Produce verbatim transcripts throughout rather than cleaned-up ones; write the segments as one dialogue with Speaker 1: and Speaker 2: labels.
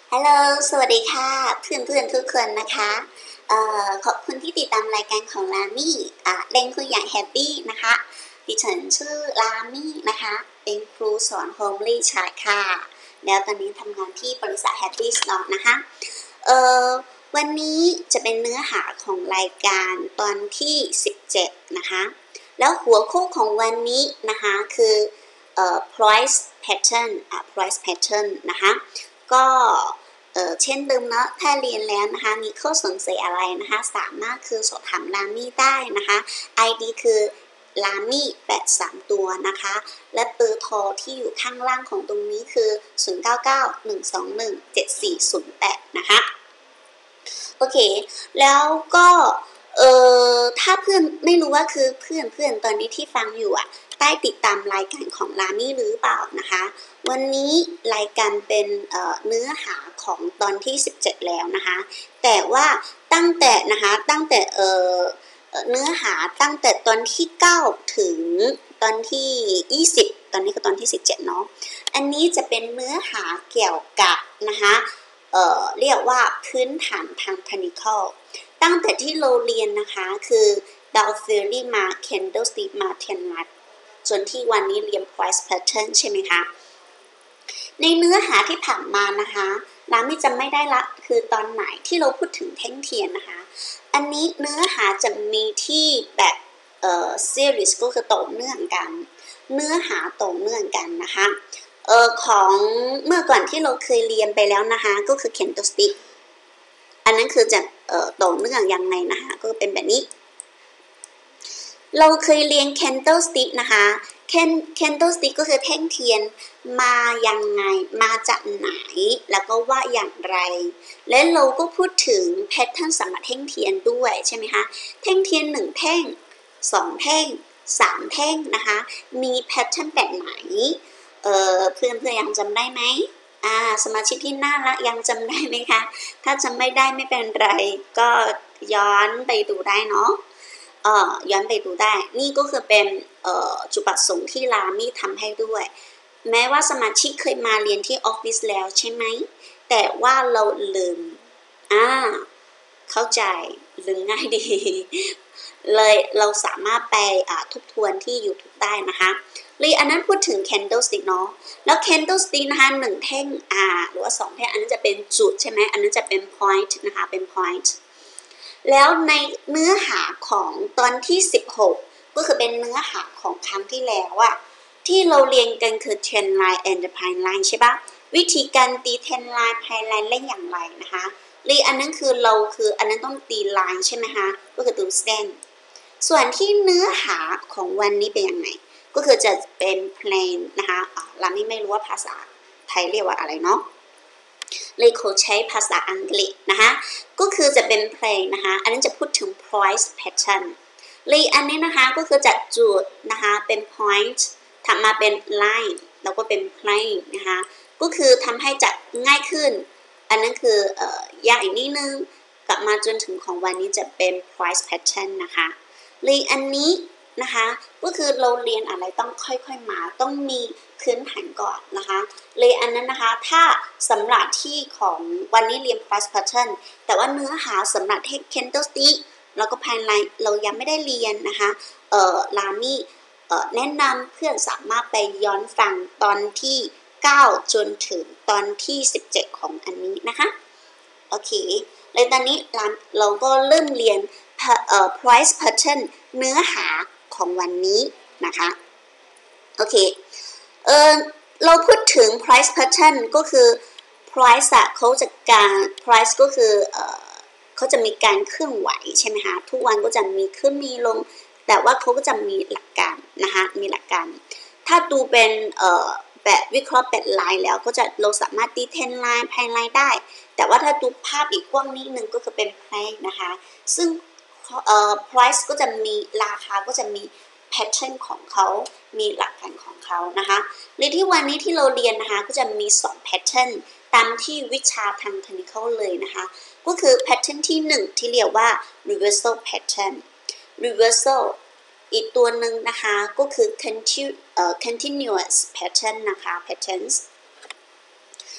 Speaker 1: ฮัลโหลสวัสดีค่ะเพื่อนเพื่อนทุกคนนะคะเอ่อขอบคุณที่ติดตามรายการของลามี่อ่ะเล่นคุยอย่างแฮปปี้นะคะดิฉันชื่อลามี่นะคะเป็นครูสอนโฮมลี่ชาร์ค่ะแล้วตอนนี้ทำงานที่บริษัทแฮปปี้สโนว์นะคะเอ่อวันนี้จะเป็นเนื้อหาของรายการตอนที่สิบเจ็ดนะคะแล้วหัวข้อของวันนี้นะคะคือเอ่อ price pattern อ่ะ price pattern นะคะก็เออเช่นเดิมเนาะถ้าเรียนแล้วนะคะมีข้อสงสัยอะไรนะคะสามารถคือสอบถามลามี่ได้นะคะ ไอ ดี คือลามี่แปดสามตัวนะคะและเบอร์โทรที่อยู่ข้างล่างของตรงนี้คือศูนย์ เก้า เก้า หนึ่ง สอง หนึ่ง เจ็ด สี่ ศูนย์ แปดนะคะโอเคแล้วก็เออถ้าเพื่อนไม่รู้ว่าคือเพื่อนเพื่อนตอนนี้ที่ฟังอยู่อ่ะได้ติดตามรายการของลามี่หรือเปล่านะคะวันนี้รายการเป็นเอ่อเนื้อหาของตอนที่สิบเจ็ดแล้วนะคะแต่ว่าตั้งแต่นะคะตั้งแต่เอ่อเนื้อหาตั้งแต่ตอนที่เก้าถึงตอนที่ยี่สิบตอนนี้ก็ตอนที่สิบเจ็ดเนาะอันนี้จะเป็นเนื้อหาเกี่ยวกับนะคะเอ่อเรียกว่าพื้นฐานทางเทคนิคอลตั้งแต่ที่เราเรียนนะคะคือ Dow Theory มา Candlestick มา Trend Line จนที่วันนี้เรียน Price Pattern ใช่ไหมคะในเนื้อหาที่ผ่านมานะคะเราไม่จำไม่ได้ละคือตอนไหนที่เราพูดถึงแท่งเทียนนะคะอันนี้เนื้อหาจะมีที่แบบเอ่อ series ก็คือต่อเนื่องกันเนื้อหาต่อเนื่องกันนะคะเอ่อของเมื่อก่อนที่เราเคยเรียนไปแล้วนะคะก็คือ candlestick อันนั้นคือจะเอ่อต่อเนื่องยังไงนะคะก็เป็นแบบนี้เราเคยเรียน candlestick นะคะ candlestick ก็คือแท่งเทียนมายังไงมาจากไหนแล้วก็ว่าอย่างไรและเราก็พูดถึง pattern สำหรับแท่งเทียนด้วยใช่ไหมคะแท่งเทียนหนึ่งแท่งสองแท่งสามแท่งนะคะมี pattern แบบไหนเอ่อเพื่อนๆยังจำได้ไหมอ่าสมาชิกที่น่ารักยังจำได้ไหมคะถ้าจำไม่ได้ไม่เป็นไรก็ย้อนไปดูได้เนาะเอ่อย้อนไปดูได้นี่ก็คือเป็นเอ่อจุดประสงค์ที่ลามี่ทำให้ด้วยแม้ว่าสมาชิกเคยมาเรียนที่ออฟฟิศแล้วใช่ไหมแต่ว่าเราลืมอ่าเข้าใจลืมง่ายดีเลยเราสามารถไปอ่าทบทวนที่ YouTube ได้นะคะเลยอันนั้นพูดถึง candlestick เนาะแล้ว candlestick นะคะหนึ่งแท่งอ่าหรือว่าสองแท่งอันนั้นจะเป็นจุดใช่ไหมอันนั้นจะเป็น point นะคะเป็น pointแล้วในเนื้อหาของตอนที่สิบหกก็คือเป็นเนื้อหาของครั้งที่แล้วอะที่เราเรียนกันคือ trend line and pine line ใช่ปะวิธีการตี trend line pine line เล่นอย่างไรนะคะรีอันนั้นคือเราคืออันนั้นต้องตี line ใช่ไหมคะก็คือตัวเส้นส่วนที่เนื้อหาของวันนี้เป็นยังไงก็คือจะเป็น plain นะคะอ่าเราไม่ไม่รู้ว่าภาษาไทยเรียกว่าอะไรเนาะเลยเขาใช้ภาษาอังกฤษนะคะก็คือจะเป็นเพลงนะคะอันนี้จะพูดถึง price pattern เลยอันนี้นะคะก็คือจากจุดนะคะเป็น point ทำมาเป็น line แล้วก็เป็น plane นะคะก็คือทำให้จัดง่ายขึ้นอันนั้นคือเอ่อยากอีกนิดนึงกลับมาจนถึงของวันนี้จะเป็น price pattern นะคะเลยอันนี้นะคะก็คือเราเรียนอะไรต้องค่อยๆมาต้องมีพื้นฐานก่อนนะคะเลยอันนั้นนะคะถ้าสำหรับที่ของวันนี้เรียน price pattern แต่ว่าเนื้อหาสำหรับ candlestick แล้วก็ภายในเรายังไม่ได้เรียนนะคะเอ่อลามี่เอ่อแนะนำเพื่อนสามารถไปย้อนฟังตอนที่เก้าจนถึงตอนที่สิบเจ็ดของอันนี้นะคะโอเคเลยตอนนี้เราก็เริ่มเรียนเอ่อ price pattern เนื้อหาของวันนี้นะคะโอเคเออเราพูดถึง price pattern ก็คือ price อะเขาจะการ price ก็คือเออเขาจะมีการเคลื่อนไหวใช่ไหมคะทุกวันก็จะมีขึ้นมีลงแต่ว่าเขาก็จะมีหลักการนะคะมีหลักการถ้าดูเป็นเอ่อแบบวิเคราะห์แบบไลน์แล้วก็จะเราสามารถตีเทนไลน์ภายไลน์ได้แต่ว่าถ้าดูภาพอีกกว้างนิดนึงก็คือเป็นไพร์นะคะซึ่งเอ่อ price ก็จะมีราคาก็จะมี pattern ของเขามีหลักการของเขานะคะในที่วันนี้ที่เราเรียนนะคะก็จะมีสอง pattern ตามที่วิชาทาง technical เลยนะคะก็คือ pattern ที่หนึ่งที่เรียกว่า reversal pattern reversal อีกตัวหนึ่งนะคะก็คือ continu, uh, continuous pattern นะคะ patterns ตา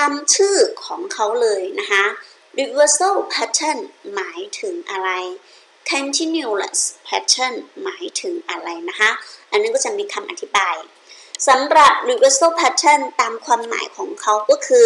Speaker 1: ามชื่อของเขาเลยนะคะ reversal pattern หมายถึงอะไร continuous pattern หมายถึงอะไรนะคะอันนี้ก็จะมีคำอธิบายสำหรับ reversal pattern ตามความหมายของเขาก็คือ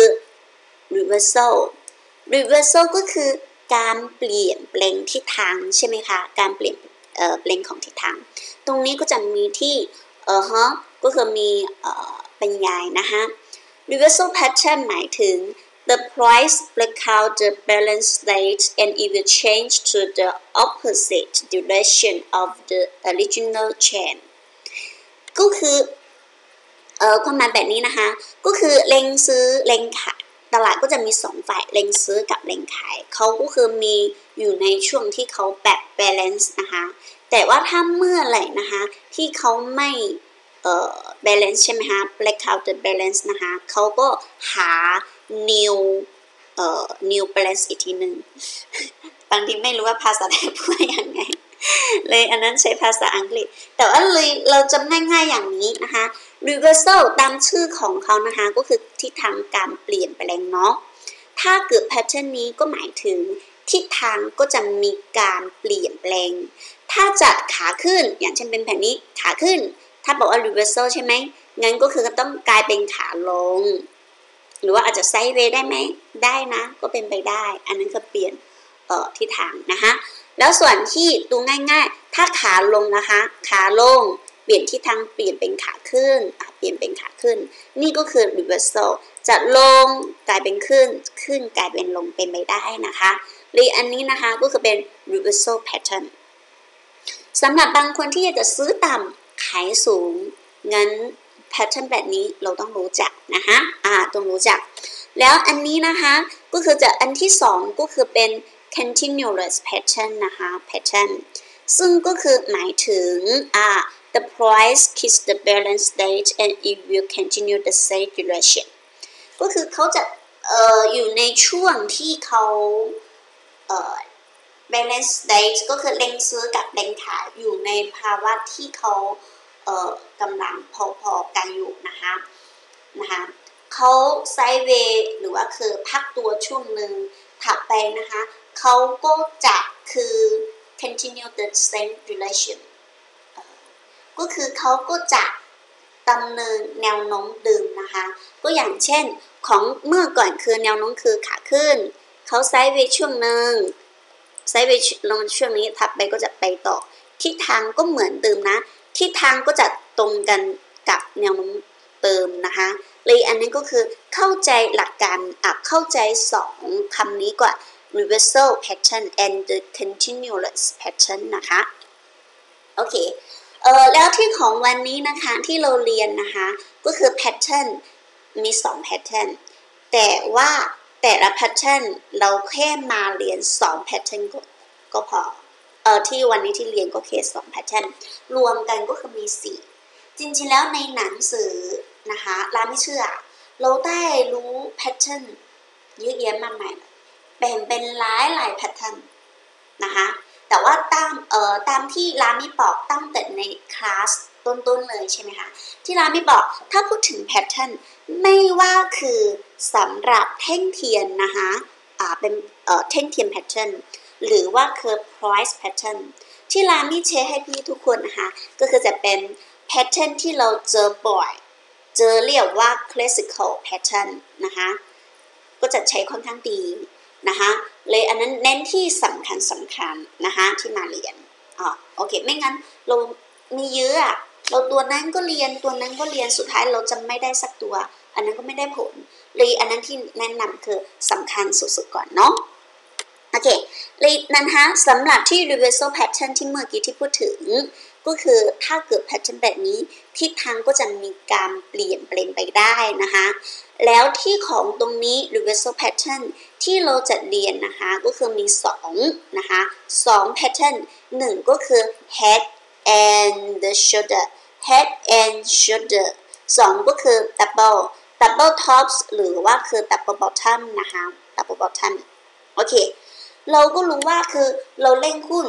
Speaker 1: reversal reversal ก็คือการเปลี่ยนแปลงทิศทางใช่ไหมคะการเปลี่ยนเอ่อแปลงของทิศทางตรงนี้ก็จะมีที่เอ่อฮะก็คือมีเอ่อบรรยายนะคะ reversal pattern หมายถึง the price break out the balance state and it will change to the opposite direction of the original chain ก็คือเอ่อความหมายแบบนี้นะคะก็คือเล็งซื้อเล็งขายตลาดก็จะมีสองฝ่ายเล็งซื้อกับเล็งขายเขาก็คือมีอยู่ในช่วงที่เขาแบบ balance นะคะแต่ว่าถ้าเมื่อไหร่นะคะที่เขาไม่เอ่อ balance ใช่ไหมคะ break out the balance นะคะเขาก็หา new เอ่อ new balance อีกทีหนึ่งบางทีไม่รู้ว่าภาษาไทยพูดยังไงเลยอันนั้นใช้ภาษาอังกฤษแต่ว่าเลยเราจำง่ายๆอย่างนี้นะคะ reversal ตามชื่อของเขานะคะก็คือทิศทางการเปลี่ยนแปลงเนาะถ้าเกิด pattern นี้ก็หมายถึงทิศทางก็จะมีการเปลี่ยนแปลงถ้าจัดขาขึ้นอย่างเช่นเป็นแผ่นนี้ขาขึ้นถ้าบอกว่า reversal ใช่ไหมงั้นก็คือต้องกลายเป็นขาลงหรือว่าอาจจะไซด์เวย์ได้ไหมได้นะก็เป็นไปได้อันนั้นคือเปลี่ยนเอ่อทิศทางนะคะแล้วส่วนที่ดูง่ายๆถ้าขาลงนะคะขาลงเปลี่ยนทิศทางเปลี่ยนเป็นขาขึ้นอ่ะเปลี่ยนเป็นขาขึ้นนี่ก็คือ reversal จะลงกลายเป็นขึ้นขึ้นกลายเป็นลงเป็นไปได้นะคะหรืออันนี้นะคะก็คือเป็น reversal pattern สำหรับบางคนที่อยากจะซื้อต่ำขายสูงงั้น pattern แบบนี้เราต้องรู้จักนะคะอ่าต้องรู้จักแล้วอันนี้นะคะก็คือจะอันที่สองก็คือเป็นcontinuous pattern นะคะ pattern ซึ่งก็คือหมายถึงอ่า the price keeps the balance state and it will continue the same direction ก็คือเขาจะเอ่ออยู่ในช่วงที่เขาเอ่อ balance state ก็คือเล็งซื้อกับเล็งขายอยู่ในภาวะที่เขาเอ่อกำลังพอๆกันอยู่นะคะนะคะเขาไซด์เวย์หรือว่าคือพักตัวช่วงหนึ่งถัดไปนะคะเขาก็จะคือ continue the same direction ก็คือเขาก็จะดำเนินแนวโน้มเดิมนะคะก็อย่างเช่นของเมื่อก่อนคือแนวโน้มคือขาขึ้นเขาไซด์เวย์ช่วงหนึ่งไซด์เวย์ลงช่วงนี้ถัดไปก็จะไปต่อทิศทางก็เหมือนเดิมนะทิศทางก็จะตรงกันกับแนวโน้มเดิมนะคะเลยอันนี้ก็คือเข้าใจหลักการอ่ะเข้าใจสองคำนี้ก่อน reversal pattern and the continuous pattern นะคะโอเคเออแล้วที่ของวันนี้นะคะที่เราเรียนนะคะก็คือ pattern มีสอง pattern แต่ว่าแต่ละ pattern เราแค่มาเรียนสอง pattern ก็ก็พอเออที่วันนี้ที่เรียนก็แค่สอง pattern รวมกันก็คือมีสี่จริงๆแล้วในหนังสือนะคะเราไม่เชื่อเราได้รู้ pattern เยอะแยะมากมายแบ่งเป็นหลายหลาย pattern นะคะแต่ว่าตามเอ่อตามที่รามิบอกตั้งแต่ในคลาสต้นๆเลยใช่ไหมคะที่รามิบอกถ้าพูดถึง pattern ไม่ว่าคือสำหรับแท่งเทียนนะคะอ่าเป็นเอ่อแท่งเทียน pattern หรือว่าคือ price pattern ที่รามิแชร์ให้พี่ทุกคนนะคะก็คือจะเป็นpattern ที่เราเจอบ่อยเจอเรียกว่า classical pattern นะคะก็จะใช้ค่อนข้างดีนะคะเลยอันนั้นเน้นที่สำคัญสำคัญนะคะที่มาเรียนอ๋อโอเคไม่งั้นเรามีเยอะอะเราตัวนั้นก็เรียนตัวนั้นก็เรียนสุดท้ายเราจะไม่ได้สักตัวอันนั้นก็ไม่ได้ผลเลยอันนั้นที่แนะนำคือสำคัญสุดๆก่อนเนาะโอเคเลยนะคะสำหรับที่ reversal pattern ที่เมื่อกี้ที่พูดถึงก็คือถ้าเกิด pattern แบบนี้ทิศทางก็จะมีการเปลี่ยนแปลงไปได้นะคะแล้วที่ของตรงนี้ reversal pattern ที่เราจะเรียนนะคะก็คือมีสองนะคะสอง pattern หนึ่งก็คือ head and the shoulder head and shoulder สองก็คือ double double tops หรือว่าคือ double bottom นะคะ double bottom โอเคเราก็รู้ว่าคือเราเล่นหุ้น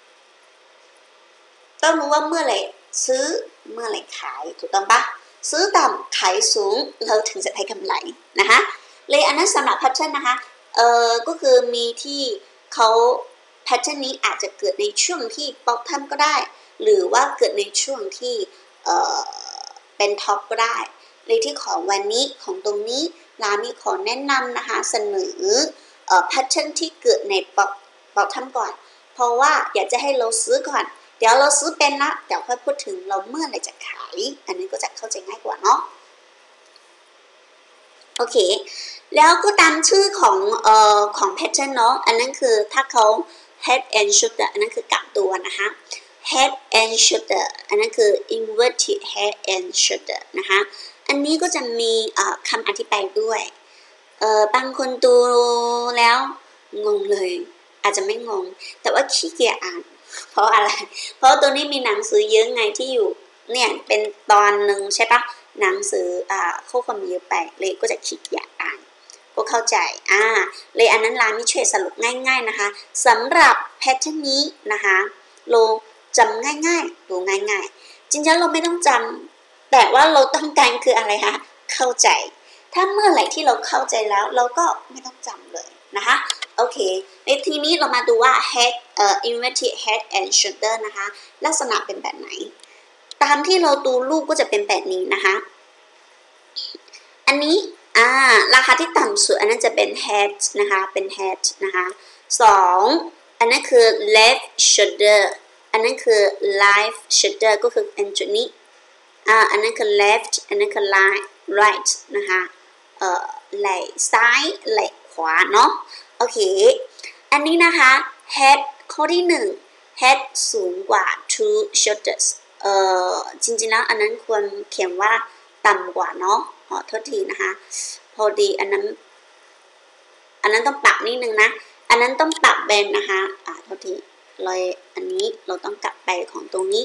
Speaker 1: ต้องรู้ว่าเมื่อไหร่ซื้อเมื่อไหร่ขายถูกต้องปะซื้อต่ำขายสูงเราถึงจะได้กำไรนะคะเลนั้นสำหรับ pattern นะคะเอ่อก็คือมีที่เขาแพทเทิร์นนี้อาจจะเกิดในช่วงที่ bottom ก็ได้หรือว่าเกิดในช่วงที่เอ่อเป็น top ก็ได้เลยที่ของวันนี้ของตรงนี้ลามีขอแนะนำนะคะเสนอเอ่อ pattern ที่เกิดใน bottom ก่อนเพราะว่าอยากจะให้เราซื้อก่อนเดี๋ยวเราซื้อเป็นละเดี๋ยวค่อยพูดถึงเราเมื่อไหร่จะขายอันนี้ก็จะเข้าใจง่ายกว่าเนาะโอเคแล้วก็ตามชื่อของเอ่อของ pattern เนาะอันนั้นคือถ้าเขา head and shoulder อันนั้นคือกลับตัวนะคะ head and shoulder อันนั้นคือ inverted head and shoulder นะคะอันนี้ก็จะมีคำอธิบายด้วยเอ่อบางคนดูแล้วงงเลยอาจจะไม่งงแต่ว่าขี้เกียจอ่านเพราะอะไรเพราะตัวนี้มีหนังสือเยอะไงที่อยู่เนี่ยเป็นตอนหนึ่งใช่ปะหนังสืออ่าข้อความเยอะไปเลยก็จะขี้เกียจอ่านก็เข้าใจอ่าเลยอันนั้นลาไม่ช่วยสรุปง่ายๆนะคะสำหรับแพทเทิร์นนี้นะคะเราจำง่ายๆดูง่ายๆจริงๆเราไม่ต้องจำแต่ว่าเราต้องการคืออะไรคะเข้าใจถ้าเมื่อไหร่ที่เราเข้าใจแล้วเราก็ไม่ต้องจำเลยนะคะโอเคในทีนี้เรามาดูว่า head เอ่อ inverted head and shoulder นะคะลักษณะเป็นแบบไหนตามที่เราดูรูปก็จะเป็นแบบนี้นะคะอันนี้อ่าราคาที่ต่ำสุดอันนั้นจะเป็น head นะคะเป็น head นะคะสองอันนั้นคือ left shoulder อันนั้นคือ right shoulder ก็คือเป็นจุดนี้อ่าอันนั้นคือ left อันนั้นคือ right right นะคะเอ่อไหล่ซ้ายไหล่ขวาเนาะโอเคอันนี้นะคะ head ข้อที่หนึ่ง head สูงกว่า two shoulders เอ่อจริงๆแล้วอันนั้นควรเขียนว่าต่ำกว่าเนาะขอโทษทีนะคะพอดีอันนั้นอันนั้นต้องปรับนิดนึงนะอันนั้นต้องปรับเป็นนะคะอ่าโทษทีเลยอันนี้เราต้องกลับไปของตรงนี้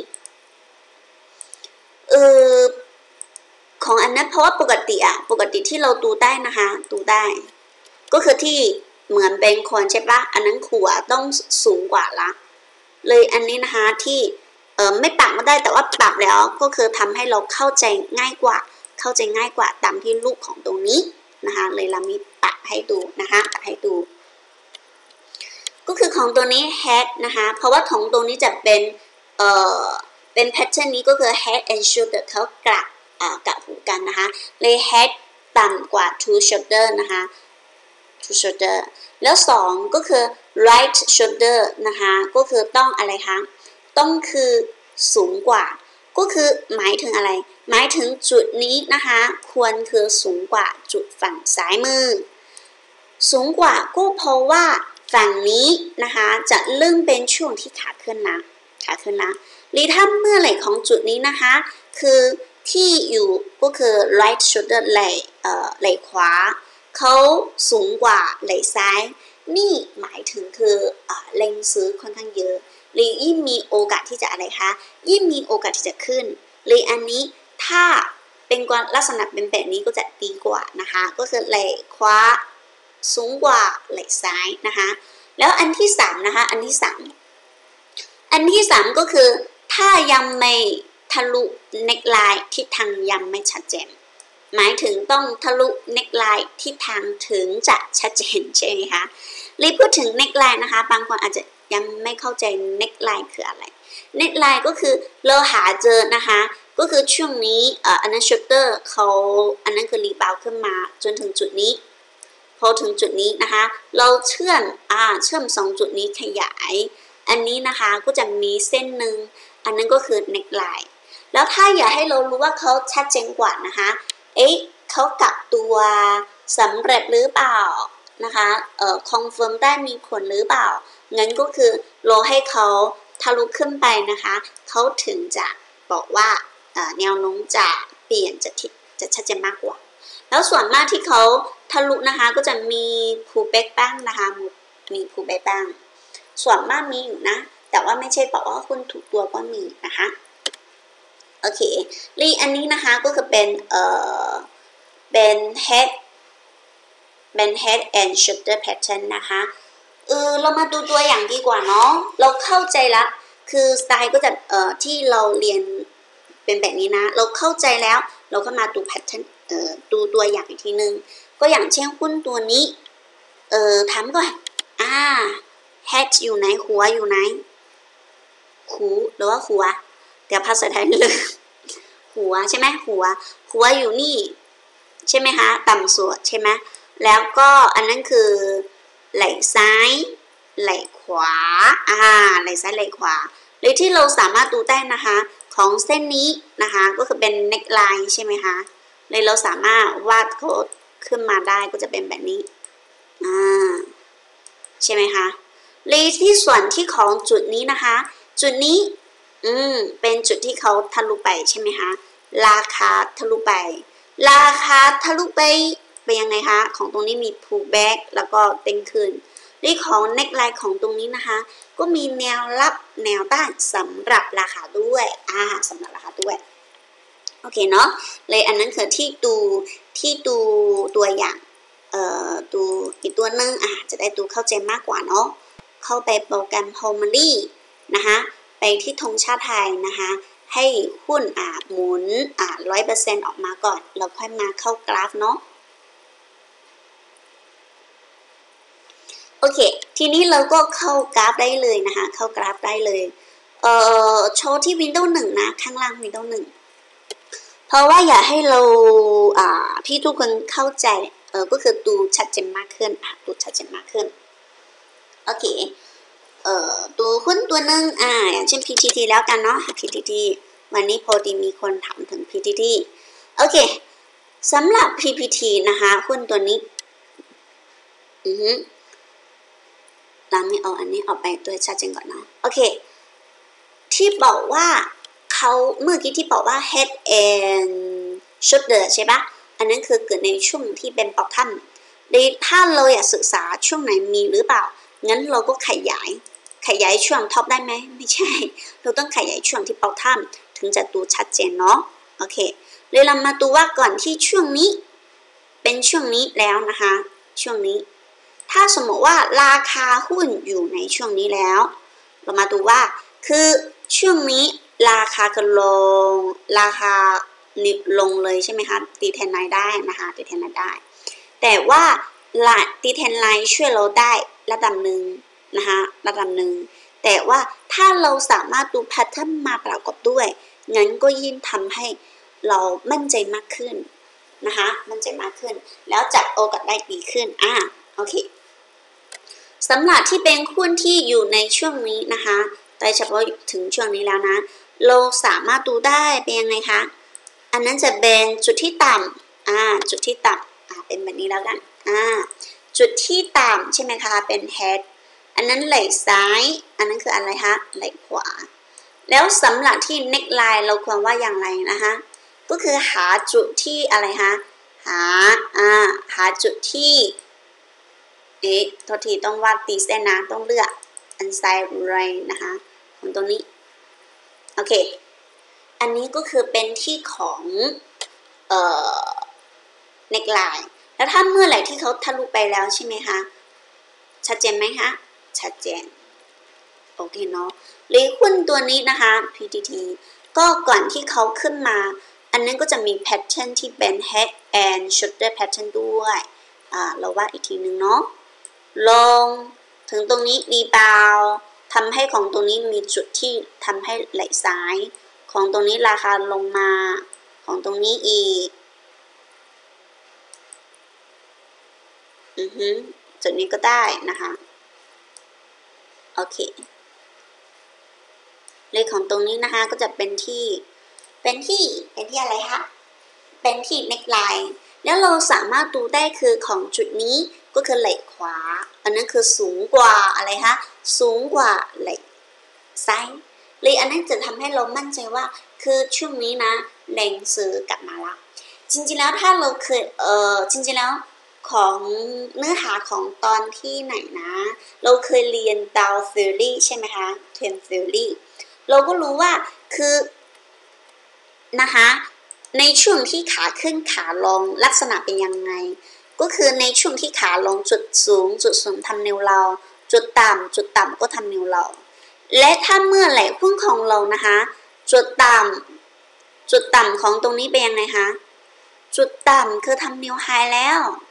Speaker 1: เออของอันนั้นเพราะว่าปกติอะปกติที่เราดูได้นะคะดูได้ก็คือที่เหมือนเป็นคนใช่ปะอันนั้นขัวต้องสูงกว่าละเลยอันนี้นะคะที่เออไม่ปรับก็ได้แต่ว่าปรับแล้วก็คือทำให้เราเข้าใจง่ายกว่าเข้าใจง่ายกว่าตามที่รูปของตรงนี้นะคะเลยเรามีปรับให้ดูนะคะปรับให้ดูก็คือของตัวนี้ head นะคะเพราะว่าของตรงนี้จะเป็นเอ่อเป็น pattern นี้ก็คือ head and shoulder เขากลับอ่ากลับหูกันนะคะเลย head ต่ำกว่า two shoulder นะคะ two shoulder แล้วสองก็คือ right shoulder นะคะก็คือต้องอะไรคะต้องคือสูงกว่าก็คือหมายถึงอะไรหมายถึงจุดนี้นะคะควรคือสูงกว่าจุดฝั่งซ้ายมือสูงกว่าก็เพราะว่าฝั่งนี้นะคะจะเริ่มเป็นช่วงที่ขาขึ้นนะขาขึ้นนะหรือถ้าเมื่อไหร่ของจุดนี้นะคะคือที่อยู่ก็คือ right shoulder ไหล่เอ่อไหล่ขวาเขาสูงกว่าไหล่ซ้ายนี่หมายถึงคืออ่าเล็งซื้อค่อนข้างเยอะหรือยิ่งมีโอกาสที่จะอะไรคะยิ่งมีโอกาสที่จะขึ้นหรืออันนี้ถ้าเป็นลักษณะเป็นแบบนี้ก็จะดีกว่านะคะก็คือไหล่ขวาสูงกว่าไหล่ซ้ายนะคะแล้วอันที่สามนะคะอันที่สามอันที่สามก็คือถ้ายังไม่ทะลุเน็กไลน์ทิศทางยังไม่ชัดเจนหมายถึงต้องทะลุเน็กไลน์ทิศทางถึงจะชัดเจนใช่ไหมคะรีพูดถึงเน็กไลน์นะคะบางคนอาจจะยังไม่เข้าใจเน็กไลน์คืออะไรเน็กไลน์ก็คือเราหาเจอนะคะก็คือช่วงนี้เอ่ออันนั้นชูเตอร์เขาอันนั้นคือรีบาวขึ้นมาจนถึงจุดนี้พอถึงจุดนี้นะคะเราเชื่อมอ่าเชื่อมสองจุดนี้ขยายอันนี้นะคะก็จะมีเส้นหนึ่งอันนั้นก็คือเน็กไลน์แล้วถ้าอยากให้เรารู้ว่าเขาชัดเจนกว่านะคะเอ๊ะเขากลับตัวสำเร็จหรือเปล่านะคะเอ่อคอนเฟิร์มได้มีผลหรือเปล่างั้นก็คือรอให้เขาทะลุขึ้นไปนะคะเขาถึงจะบอกว่าแนวโน้มจะเปลี่ยนจะจะชัดเจนมากกว่าแล้วส่วนมากที่เขาทะลุนะคะก็จะมีพูเบกบ้างนะคะมีพูเบกบ้างส่วนมากมีอยู่นะแต่ว่าไม่ใช่บอกว่าคุณถูกตัวก็มีนะคะโอเครีอันนี้นะคะก็คือเป็นเอ่อเป็น head เป็น head and shoulder pattern นะคะเออเรามาดูตัวอย่างดีกว่าเนาะเราเข้าใจละคือสไตล์ก็จะเอ่อที่เราเรียนเป็นแบบนี้นะเราเข้าใจแล้วเราก็มาดู pattern เอ่อดูตัวอย่างอีกทีนึงก็อย่างเช่นหุ้นตัวนี้เออถามก่อนอ่า head อยู่ไหนหัวอยู่ไหนหูหรือว่าหัวเดี๋ยวภาษาไทยเลยหัวใช่ไหมหัวหัวอยู่นี่ใช่ไหมคะต่ำสุดใช่ไหมแล้วก็อันนั้นคือไหล่ซ้ายไหล่ขวาอ่าไหล่ซ้ายไหล่ขวาหรือที่เราสามารถดูได้นะคะของเส้นนี้นะคะก็คือเป็น neckline ใช่ไหมคะเลยเราสามารถวาดโค้ดขึ้นมาได้ก็จะเป็นแบบนี้อ่าใช่ไหมคะเลยที่ส่วนที่ของจุดนี้นะคะจุดนี้อืมเป็นจุดที่เขาทะลุไปใช่ไหมคะราคาทะลุไปราคาทะลุไปเป็นยังไงคะของตรงนี้มี pull back แล้วก็เด้งขึ้นในของ neckline ของตรงนี้นะคะก็มีแนวรับแนวต้านสำหรับราคาด้วยอ่าสำหรับราคาด้วยโอเคเนาะเลยอันนั้นคือที่ดูที่ดูตัวอย่างเอ่อดูอีกตัวนึงอ่ะจะได้ดูเข้าใจมากกว่าเนาะเข้าไปโปรแกรม Homely นะคะไปที่ธงชาติไทยนะคะให้หุ้นอ่ะหมุนอ่ะ ร้อยเปอร์เซ็นต์ ออกมาก่อนเราค่อยมาเข้ากราฟเนาะโอเคทีนี้เราก็เข้ากราฟได้เลยนะคะเข้ากราฟได้เลยเอ่อโชว์ที่ Windows หนึ่งนะข้างล่าง Windows หนึ่งเพราะว่าอยากให้เราอ่าพี่ทุกคนเข้าใจเออก็คือดูชัดเจนมากขึ้นอ่ะดูชัดเจนมากขึ้นโอเคเอ่อดูหุ้นตัวนึงอ่าอย่างเช่น พี ที ที แล้วกันเนาะ พี ที ที วันนี้พอดีมีคนถามถึง พี ที ที โอเคสำหรับ พี พี ที นะคะหุ้นตัวนี้อือฮึเราไม่เอาอันนี้ออกไปตัวชัดเจนก่อนเนาะโอเคที่บอกว่าเขาเมื่อกี้ที่บอกว่า head and shoulder ใช่ปะอันนั้นคือเกิดในช่วงที่เป็น bottom ถ้าเราอยากศึกษาช่วงไหนมีหรือเปล่างั้นเราก็ขยายขยายช่วงท็อปได้ไหมไม่ใช่เราต้องขยายช่วงที่ bottom ถึงจะดูชัดเจนเนาะโอเคเลยเรามาดูว่าก่อนที่ช่วงนี้เป็นช่วงนี้แล้วนะคะช่วงนี้ถ้าสมมติว่าราคาหุ้นอยู่ในช่วงนี้แล้วเรามาดูว่าคือช่วงนี้ราคาก็ลงราคานิลงเลยใช่ไหมคะตีแทนไลน์ได้นะคะตีแทนไลน์ได้แต่ว่าตีแทนไลน์ช่วยเราได้ระดับหนึ่งนะคะระดับหนึ่งแต่ว่าถ้าเราสามารถดูแพทเทิร์นมาประกอบด้วยงั้นก็ยิ่งทำให้เรามั่นใจมากขึ้นนะคะมั่นใจมากขึ้นแล้วจัดโอกาสได้ดีขึ้นอ่ะโอเคสำหรับที่เป็นหุ้นที่อยู่ในช่วงนี้นะคะโดยเฉพาะถึงช่วงนี้แล้วนะเราสามารถดูได้เป็นยังไงคะอันนั้นจะเป็นจุดที่ต่ำอ่าจุดที่ต่ำอ่าเป็นแบบนี้แล้วกันอ่าจุดที่ต่ำใช่ไหมคะเป็น head อันนั้นไหล่ซ้ายอันนั้นคืออะไรคะไหล่ขวาแล้วสำหรับที่ neckline เราควรว่าอย่างไรนะคะก็คือหาจุดที่อะไรคะหาอ่าหาจุดที่เอ๊ะโทษทีต้องวาดตีเส้นนะต้องเลือกอันไซด์ไรนะคะของตรงนี้โอเคอันนี้ก็คือเป็นที่ของเอ่อ neckline แล้วถ้าเมื่อไหร่ที่เขาทะลุไปแล้วใช่ไหมคะชัดเจนไหมคะชัดเจนโอเคเนาะเลยหุ้นตัวนี้นะคะ พี ที ที ก็ก่อนที่เขาขึ้นมาอันนั้นก็จะมีแพทเทิร์นที่เป็น head and shoulder pattern ด้วยอ่าเราว่าอีกทีนึงเนาะลงถึงตรงนี้รีบาวทำให้ของตรงนี้มีจุดที่ทำให้ไหลซ้ายของตรงนี้ราคาลงมาของตรงนี้อีกอือฮึจุดนี้ก็ได้นะคะโอเคเลขของตรงนี้นะคะก็จะเป็นที่เป็นที่เป็นที่อะไรคะเป็นที่ neckline แล้วเราสามารถดูได้คือของจุดนี้ก็คือไหล่ขวาอันนั้นคือสูงกว่าอะไรคะสูงกว่าไหล่ซ้ายเลยอันนั้นจะทำให้เรามั่นใจว่าคือช่วงนี้นะแรงซื้อกลับมาละจริงๆแล้วถ้าเราเคยเออจริงๆแล้วของเนื้อหาของตอนที่ไหนนะเราเคยเรียน Dow Theory ใช่ไหมคะ Trend Theory เราก็รู้ว่าคือนะคะในช่วงที่ขาขึ้นขาลงลักษณะเป็นยังไงก็คือในช่วงที่ขาลงจุดสูงจุดสูงทำนิวเราจุดต่ำจุดต่ำก็ทำนิวเราและถ้าเมื่อไหร่หุ้นของเรานะคะจุดต่ำจุดต่ำของตรงนี้เป็นยังไงคะจุดต่ำคือทำนิวไฮแล้ว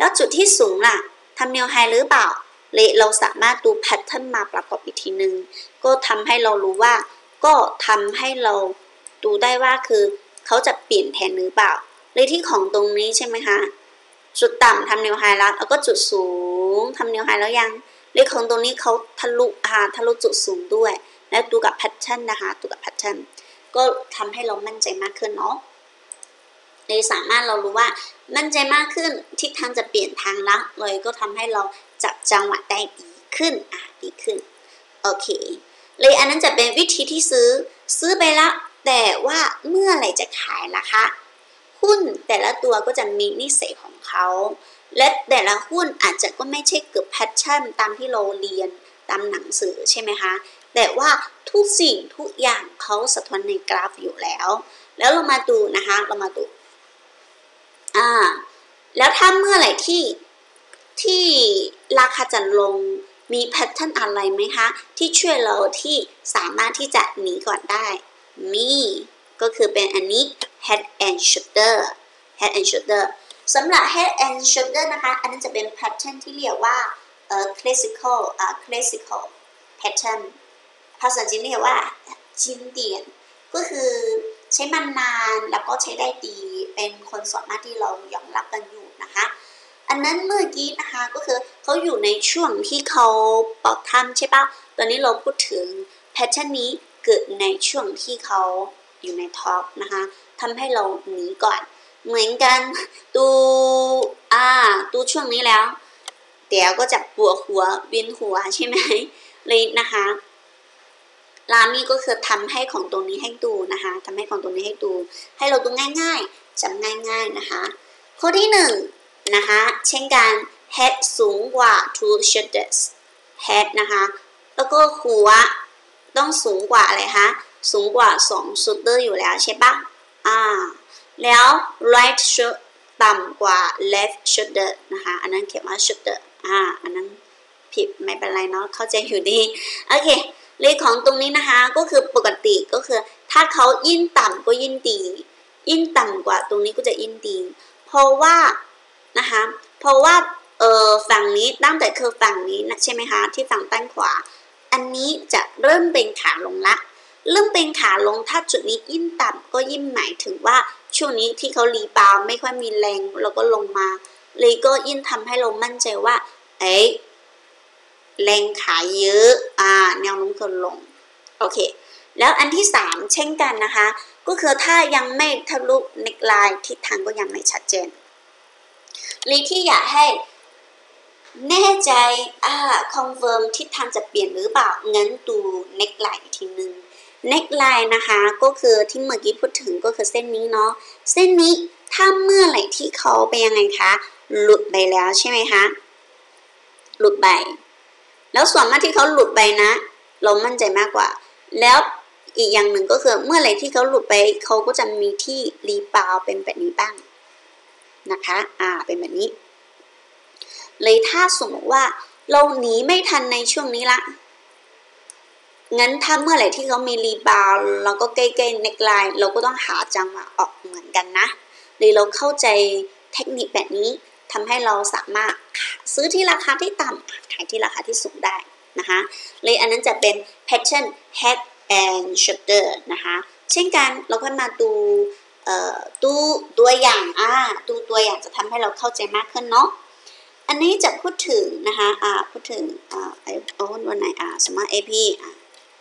Speaker 1: แล้วจุดที่สูงล่ะทำ nail high หรือเปล่าเลยเราสามารถดูแพทเทิร์นมาประกอบอีกทีนึงก็ทำให้เรารู้ว่าก็ทำให้เราดูได้ว่าคือเขาจะเปลี่ยนแทนหรือเปล่าเลยที่ของตรงนี้ใช่ไหมคะจุดต่ำทำ nail high แล้วแล้วก็จุดสูงทำ nail high แล้วยังเลยของตรงนี้เขาทะลุอ่าทะลุจุดสูงด้วยแล้วดูกับแพทเทิร์นนะคะดูกับแพทเทิร์นก็ทำให้เรามั่นใจมากขึ้นเนาะเลยสามารถเรารู้ว่ามั่นใจมากขึ้นทิศทางจะเปลี่ยนทางละเลยก็ทำให้เราจับจังหวะได้ดีขึ้นอ่ะดีขึ้นโอเคเลยอันนั้นจะเป็นวิธีที่ซื้อซื้อไปละแต่ว่าเมื่อไหร่จะขายล่ะคะหุ้นแต่ละตัวก็จะมีนิสัยของเขาและแต่ละหุ้นอาจจะก็ไม่ใช่เกือบแพทเทิร์นตามที่เราเรียนตามหนังสือใช่ไหมคะแต่ว่าทุกสิ่งทุกอย่างเขาสะท้อนในกราฟอยู่แล้วแล้วเรามาดูนะคะเรามาดูอ่าแล้วถ้าเมื่อไหร่ที่ที่ราคาจะลงมีแพทเทิร์นอะไรไหมคะที่ช่วยเราที่สามารถที่จะหนีก่อนได้มีก็คือเป็นอันนี้ head and shoulder head and shoulder สำหรับ head and shoulder นะคะอันนั้นจะเป็นแพทเทิร์นที่เรียกว่าเอ่อ classical อ่า classical pattern ภาษาจีนเรียกว่าจินเตียนก็คือใช้มันนานแล้วก็ใช้ได้ดีเป็นคนส่วนมากที่เรายอมรับกันอยู่นะคะอันนั้นเมื่อกี้นะคะก็คือเขาอยู่ในช่วงที่เขาปอกทำใช่ปะตอนนี้เราพูดถึงแพทเทิร์นนี้เกิดในช่วงที่เขาอยู่ในท็อปนะคะทำให้เราหนีก่อนเหมือนกันดูอ่าดูช่วงนี้แล้วเดี๋ยวก็จะปวดหัวเวียนหัวใช่ไหมเลยนะคะรามี่ก็คือทำให้ของตรงนี้ให้ดูนะคะทำให้ของตรงนี้ให้ดูให้เราดูง่ายๆจำง่ายๆนะคะข้อที่หนึ่งนะคะเช่นกัน head สูงกว่า two shoulders head นะคะแล้วก็หัวต้องสูงกว่าอะไรคะสูงกว่าสอง shoulder อยู่แล้วใช่ปะอ่าแล้ว right shoulder ต่ำกว่า left shoulder นะคะอันนั้นเขียนว่า shoulder อ่าอันนั้นผิดไม่เป็นไรเนาะเข้าใจอยู่ดีโอเคเลขของตรงนี้นะคะก็คือปกติก็คือถ้าเขายิ่งต่ำก็ยิ่งดียิ่งต่ำกว่าตรงนี้ก็จะยิ่งดีเพราะว่านะคะเพราะว่าเออฝั่งนี้ตั้งแต่คือฝั่งนี้นะใช่ไหมคะที่ฝั่งด้านขวาอันนี้จะเริ่มเป็นขาลงละเริ่มเป็นขาลงถ้าจุดนี้ยิ่งต่ำก็ยิ่งหมายถึงว่าช่วงนี้ที่เขารีบาวไม่ค่อยมีแรงแล้วก็ลงมาเลยก็ยิ่งทำให้เรามั่นใจว่าเอ๊ะแรงขายเยอะอ่าแนวโน้มคือลงโอเคแล้วอันที่สามเช่นกันนะคะก็คือถ้ายังไม่ทะลุเน็กไลน์ทิศทางก็ยังไม่ชัดเจนลีที่อยากให้แน่ใจอ่าคอนเฟิร์มทิศทางจะเปลี่ยนหรือเปล่างั้นดูเน็กไลน์อีกทีนึงเน็กไลน์นะคะก็คือที่เมื่อกี้พูดถึงก็คือเส้นนี้เนาะเส้นนี้ถ้าเมื่อไหร่ที่เขาเป็นยังไงคะหลุดไปแล้วใช่ไหมคะหลุดไปแล้วส่วนมากที่เขาหลุดไปนะเรามั่นใจมากกว่าแล้วอีกอย่างหนึ่งก็คือเมื่อไหร่ที่เขาหลุดไปเขาก็จะมีที่รีบาวเป็นแบบนี้บ้างนะคะอ่าเป็นแบบนี้เลยถ้าสมมติว่าเราหนีไม่ทันในช่วงนี้ละงั้นถ้าเมื่อไหร่ที่เขามีรีบาวเราก็ใกล้ๆเน็กไลน์เราก็ต้องหาจังหวะออกเหมือนกันนะเลยเราเข้าใจเทคนิคแบบนี้ทำให้เราสามารถซื้อที่ราคาที่ต่ำขายที่ราคาที่สูงได้นะคะเลยอันนั้นจะเป็น pattern head and shoulder นะคะเช่นกันเราก็มาดูเอ่อดูตัวอย่างอ่าดูตัวอย่างจะทำให้เราเข้าใจมากขึ้นเนาะอันนี้จะพูดถึงนะคะอ่าพูดถึงอ่าไอ้โอ้วันไหนอ่าสมมติ เอ พี อ่า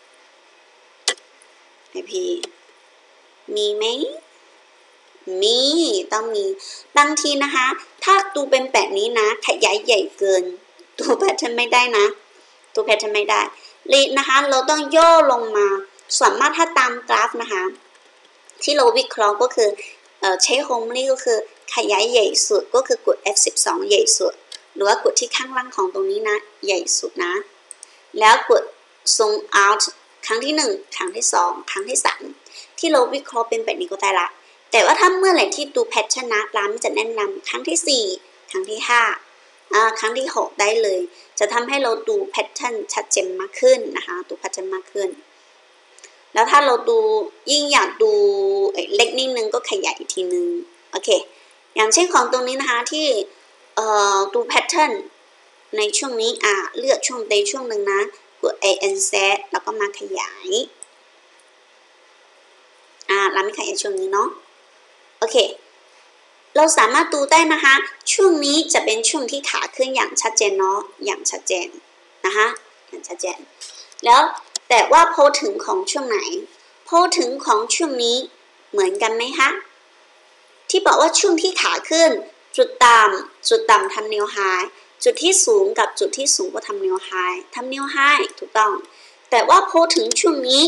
Speaker 1: เอ พี มีไหมมีต้องมีบางทีนะคะถ้าดูเป็นแบบนี้นะขยายใหญ่เกินตัวแพทเทิร์นไม่ได้นะตัวแพทเทิร์นไม่ได้เลยนะคะเราต้องย่อลงมาส่วนมากถ้าตามกราฟนะคะที่เราวิเคราะห์ก็คือเอ่อใช้โฮมลี่ก็คือขยายใหญ่สุดก็คือกด เอฟ สิบสอง ใหญ่สุดหรือว่ากดที่ข้างล่างของตรงนี้นะใหญ่สุดนะแล้วกด zoom out ครั้งที่หนึ่งครั้งที่สองครั้งที่สามที่เราวิเคราะห์เป็นแบบนี้ก็ได้ละแต่ว่าถ้าเมื่อไหร่ที่ดูแพทเทิร์นนะร้านจะแนะนำครั้งที่สี่ครั้งที่ห้าอ่าครั้งที่หกได้เลยจะทำให้เราดูแพทเทิร์นชัดเจนมากขึ้นนะคะดูแพทเทิร์นมากขึ้นแล้วถ้าเราดูยิ่งอยากดูเล็กนิดนึงก็ขยายอีกทีนึงโอเคอย่างเช่นของตรงนี้นะคะที่เอ่อดูแพทเทิร์นในช่วงนี้อ่ะเลือกช่วงใดช่วงหนึ่งนะกด เอ เอ็น set แล้วก็มาขยายอ่าเราไม่ขยายช่วงนี้เนาะโอเคเราสามารถดูได้นะคะช่วงนี้จะเป็นช่วงที่ขาขึ้นอย่างชัดเจนเนาะอย่างชัดเจนนะคะอย่างชัดเจนแล้วแต่ว่าพอถึงของช่วงไหนพอถึงของช่วงนี้เหมือนกันไหมคะที่บอกว่าช่วงที่ขาขึ้นจุดต่ำจุดต่ำทำนิวไฮจุดที่สูงกับจุดที่สูงก็ทำนิวไฮทำนิวไฮถูกต้องแต่ว่าพอถึงช่วงนี้